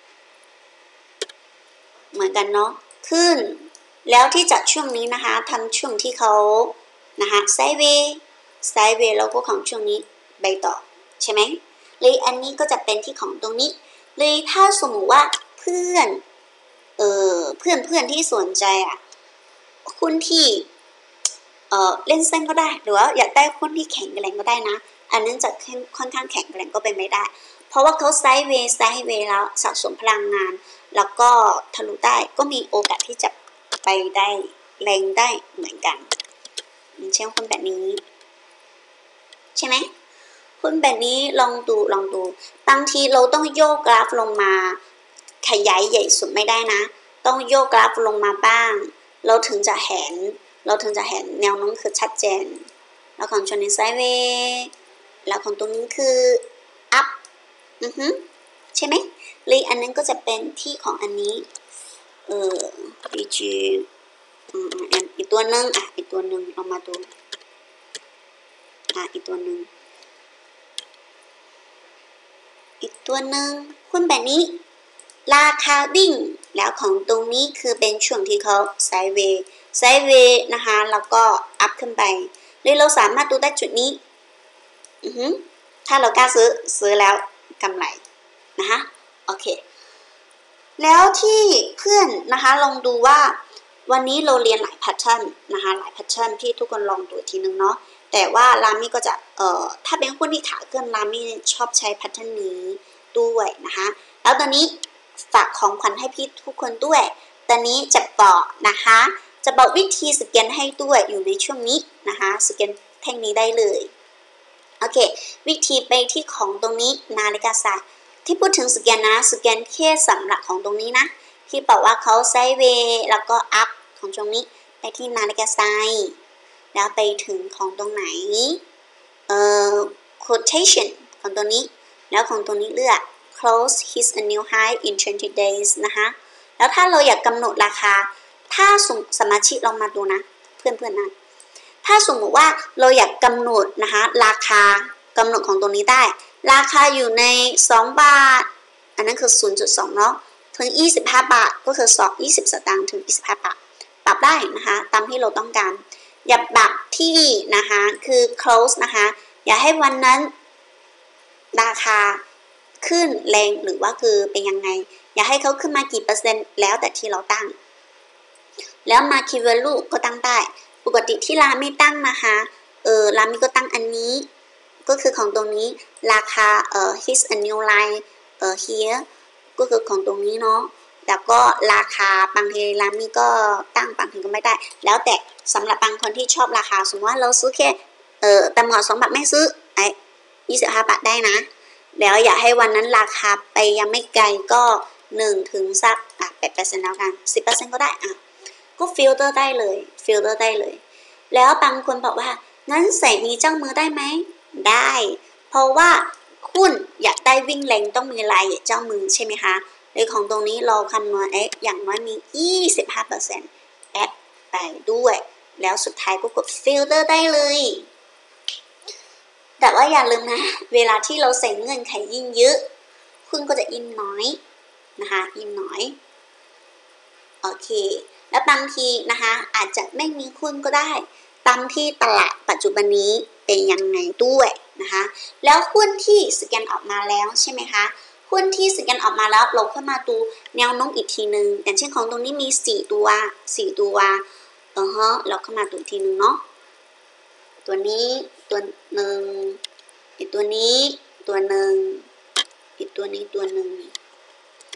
Speaker 1: เหมือนกันเนาะขึ้นแล้วที่จัดช่วงนี้นะคะทำช่วงที่เขานะคะไซด์เวย์ไซด์เวย์แล้วก็ของช่วงนี้ไปต่อใช่ไหมเลยอันนี้ก็จะเป็นที่ของตรงนี้เลยถ้าสมมติว่าเพื่อนเออเพื่อนเพื่อนที่สนใจอ่ะคุณที่เออเล่นเส้นก็ได้หรือว่าอยากได้คนที่แข็งแกร่งก็ได้นะอันนั้นจะค่อนข้างแข็งแกร่งก็เป็นไม่ได้เพราะว่าเขาไซด์เวย์ไซด์เวย์แล้วสะสมพลังงานแล้วก็ทะลุได้ก็มีโอกาสที่จะไปได้แรงได้เหมือนกันอย่างเช่นคนแบบนี้ใช่ไหมคนแบบนี้ลองดูลองดูบางทีเราต้องโยกกราฟลงมาขยายใหญ่สุดไม่ได้นะต้องโยกกราฟลงมาบ้างเราถึงจะเห็นเราถึงจะเห็นแนวโน้มคือชัดเจนแล้วของชนในไซด์เวย์แล้วของตรงนี้คืออัพอือฮึใช่ไหมเลยอันนั้นก็จะเป็นที่ของอันนี้เออ บี จี อืมอีกตัวหนึ่งอ่ะอีกตัวหนึ่งเรามาดูอ่ะอีกตัวหนึ่งอีกตัวหนึ่งหุ้นแบบนี้ราคาวิ่งแล้วของตรงนี้คือเป็นช่วงที่เขาไซด์เวย์ไซด์เวย์นะคะแล้วก็อัพขึ้นไปเลยเราสามารถดูได้จุดนี้อือฮึถ้าเรากล้าซื้อซื้อแล้วกำไรนะคะโอเคแล้วที่เพื่อนนะคะลองดูว่าวันนี้เราเรียนหลายแพทเทิร์นนะคะหลายแพทเทิร์นที่ทุกคนลองดูทีนึงเนาะแต่ว่ารามี่ก็จะเอ่อถ้าเป็นคนที่ขาเกินรามี่ชอบใช้แพทเทิร์นนี้ด้วยนะคะแล้วตอนนี้ฝากของขวัญให้พี่ทุกคนด้วยตอนนี้จะบอกนะคะจะบอกวิธีสแกนให้ด้วยอยู่ในช่วงนี้นะคะสแกนแท่งนี้ได้เลยโอเควิธีไปที่ของตรงนี้นาฬิกาศาสตร์ที่พูดถึงสแกนนะสแกนแค่สำหรับของตรงนี้นะที่บอกว่าเขาไซด์เวย์แล้วก็อัพของตรงนี้ไปที่นาฬิกาไซด์แล้วไปถึงของตรงไหนเอ่อ quotation ของตรงนี้แล้วของตรงนี้เลือก close his a new high in twenty days นะคะแล้วถ้าเราอยากกำหนดราคาถ้าสมาชิกลองมาดูนะเพื่อนๆนะถ้าสมมติว่าเราอยากกำหนดนะคะราคากำหนดของตรงนี้ได้ราคาอยู่ในสองบาทอันนั้นคือ ศูนย์จุดสอง เนาะถึงยี่สิบห้าบาทก็คือสองยี่สิบสตางค์ถึงยี่สิบห้าบาทปรับได้นะคะตามที่เราต้องการอย่าปรับที่นะคะคือ close นะคะอย่าให้วันนั้นราคาขึ้นแรงหรือว่าคือเป็นยังไงอย่าให้เขาขึ้นมากี่เปอร์เซ็นต์แล้วแต่ที่เราตั้งแล้วมา key value ก็ตั้งได้ปกติที่ร้านไม่ตั้งนะคะเออร้านมีก็ตั้งอันนี้ก็คือของตรงนี้ราคาเอ่อ his a new line เอ่อ here ก็คือของตรงนี้เนาะแล้วก็ราคาบางทีร้านมีก็ตั้งบางทีก็ไม่ได้แล้วแต่สำหรับบางคนที่ชอบราคาสมมติว่าเราซื้อแค่เอ่อตำรวจสองบาทไม่ซื้อไอ้ยี่สิบห้าบาทได้นะแล้วอย่าให้วันนั้นราคาไปยังไม่ไกลก็หนึ่งถึงสักอ่ะ แปดเปอร์เซ็นต์ แล้วกัน สิบเปอร์เซ็นต์ ก็ได้อ่ะก็ฟิลเตอร์ได้เลยฟิลเตอร์ได้เลยแล้วบางคนบอกว่างั้นใส่มีเจ้ามือได้ไหมได้เพราะว่าคุณอยากได้วิ่งแรงต้องมีลายเจ้ามือใช่ไหมคะในของตรงนี้เราคำนวณเอ๊ะอย่างน้อยมี ยี่สิบห้าเปอร์เซ็นต์ แอดไปด้วยแล้วสุดท้ายก็กดฟิลเตอร์ได้เลยแต่ว่าอย่าลืมนะเวลาที่เราใส่เงื่อนไขยิ่งเยอะคุณก็จะอินน้อยนะคะอินน้อยโอเคแล้วบางทีนะคะอาจจะไม่มีคุณก็ได้ตามที่ตลาดปัจจุบันนี้เป็นยังไงด้วยนะคะแล้วหุ้นที่สแกนออกมาแล้วใช่ไหมคะหุ้นที่สแกนออกมาแล้วเราเข้ามาดูแนวโน้มอีกทีนึงอย่างเช่นของตรงนี้มีสี่ตัวสี่ตัวเออฮะเราเข้ามาดูทีนึงเนาะตัวนี้ตัวหนึ่งอีกตัวนี้ตัวหนึ่งอีกตัวนี้ตัวหนึ่งอัน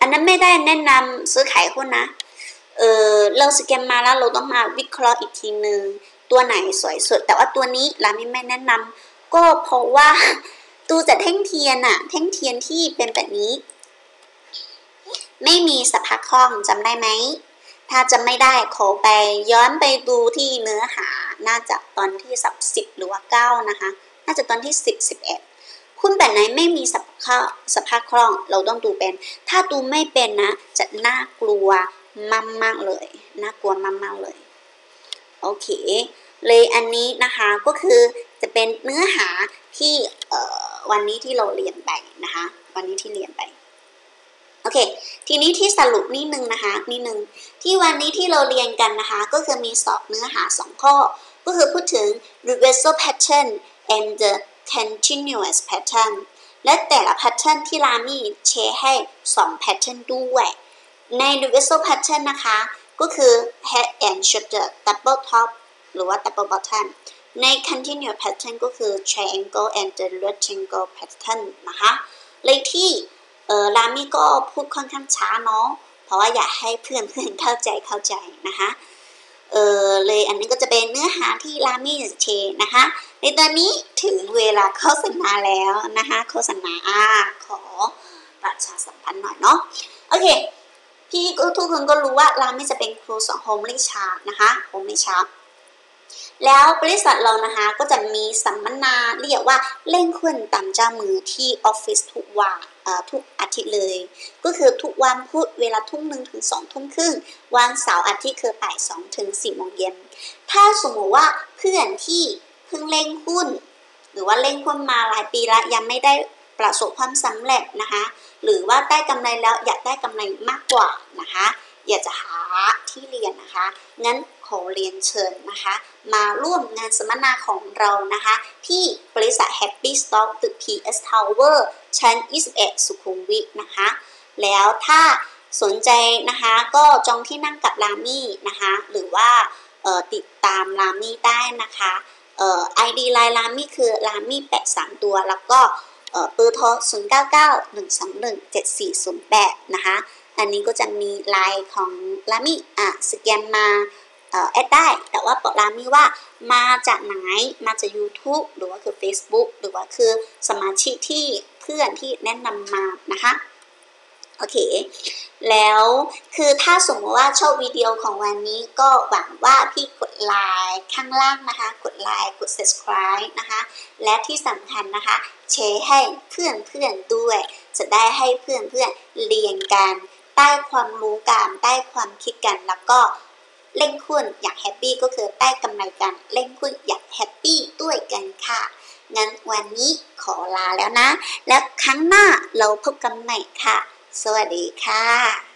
Speaker 1: นั้นไม่ได้แนะนำซื้อขายหุ้นนะเออเราสแกนมาแล้วเราต้องมาวิเคราะห์อีกทีนึงตัวไหนสวยสุดแต่ว่าตัวนี้รามี่ไม่แนะนำก็เพราะว่าดูจากแท่งเทียนอะแท่งเทียนที่เป็นแบบนี้ไม่มีสภาพคล่องจำได้ไหมถ้าจำไม่ได้ขอไปย้อนไปดูที่เนื้อหาน่าจะตอนที่สับสิบหรือว่าเก้านะคะน่าจะตอนที่สิบ สิบเอ็ดหุ้นแบบไหนไม่มีสภาพสภาพคล่องเราต้องดูเป็นถ้าดูไม่เป็นนะจะน่ากลัวมากๆเลยน่ากลัวมากๆเลยโอเคเลยอันนี้นะคะก็คือจะเป็นเนื้อหาที่เอ่อวันนี้ที่เราเรียนไปนะคะวันนี้ที่เรียนไปโอเคทีนี้ที่สรุปนิดนึงนะคะนิดนึงที่วันนี้ที่เราเรียนกันนะคะก็คือมีสอบเนื้อหาสองข้อก็คือพูดถึง reversal pattern and the continuous pattern และแต่ละ pattern ที่รามี่แชร์ให้สอง pattern ด้วยใน reversal pattern นะคะก็คือ head and shoulder double top หรือว่า double bottom ใน continuous pattern ก็คือ triangle and the rectangle pattern นะคะเลยที่เออรามี่ก็พูดค่อนข้างช้าเนาะเพราะว่าอยากให้เพื่อนเพื่อนเข้าใจเข้าใจนะคะเออเลยอันนี้ก็จะเป็นเนื้อหาที่รามี่จะแชร์นะคะในตอนนี้ถึงเวลาโฆษณาแล้วนะคะโฆษณาขอประชาสัมพันธ์หน่อยเนาะโอเคพี่ทุกคนก็รู้ว่ารามี่จะเป็นครูสอนโฮมลี่ชาร์ตนะคะโฮมลี่ชาร์ตแล้วบริษัทเรานะคะก็จะมีสัมมนาเรียกว่าเล่นหุ้นตามเจ้ามือที่ออฟฟิศทุกวันทุกอาทิตย์เลยก็คือทุกวันพุธเวลาทุ่มหนึ่งถึงสองทุ่มครึ่งวันเสาร์อาทิตย์คือบ่ายสองถึงสี่โมงเย็นถ้าสมมติว่าเพื่อนที่เพิ่งเล่นหุ้นหรือว่าเล่นหุ้นมาหลายปีแล้วยังไม่ได้ประสบความสำเร็จนะคะหรือว่าได้กำไรแล้วอยากได้กำไรมากกว่านะคะอยากจะหาที่เรียนนะคะงั้นขอเรียนเชิญนะคะมาร่วมงานสัมมนาของเรานะคะที่บริษัท Happy Stock ตึก พี เอส Tower ชั้นยี่สิบเอ็ดสุขุมวิทนะคะแล้วถ้าสนใจนะคะก็จองที่นั่งกับรามี่นะคะหรือว่าติดตามรามี่ได้นะคะเอ่อ ไอ ดี ไลน์รามี่คือรามี่แปดสามตัวแล้วก็เอ่อเบอร์โทรศูนย์ เก้า เก้า หนึ่ง สอง หนึ่ง เจ็ด สี่ ศูนย์ แปดนะคะอันนี้ก็จะมีไลน์ของรามี่อ่ะสแกนมาเอ่อแอดได้แต่ว่าบอกรามี่ว่ามาจากไหนมาจาก YouTube หรือว่าคือ Facebook หรือว่าคือสมาชิกที่เพื่อนที่แนะนำมานะคะโอเคแล้วคือถ้าสมมติว่าชอบวิดีโอของวันนี้ก็หวังว่าพี่กดไลค์ข้างล่างนะคะกดไลค์กด subscribe นะคะและที่สำคัญนะคะแชร์ให้เพื่อนเพื่อนด้วยจะได้ให้เพื่อนเพื่อนเรียนกันได้ความรู้กันได้ความคิดกันแล้วก็เล่นหุ้นอยากแฮปปี้ก็คือได้กำไรกันเล่นหุ้นอยากแฮปปี้ด้วยกันค่ะงั้นวันนี้ขอลาแล้วนะแล้วครั้งหน้าเราพบกันใหม่ค่ะสวัสดีค่ะ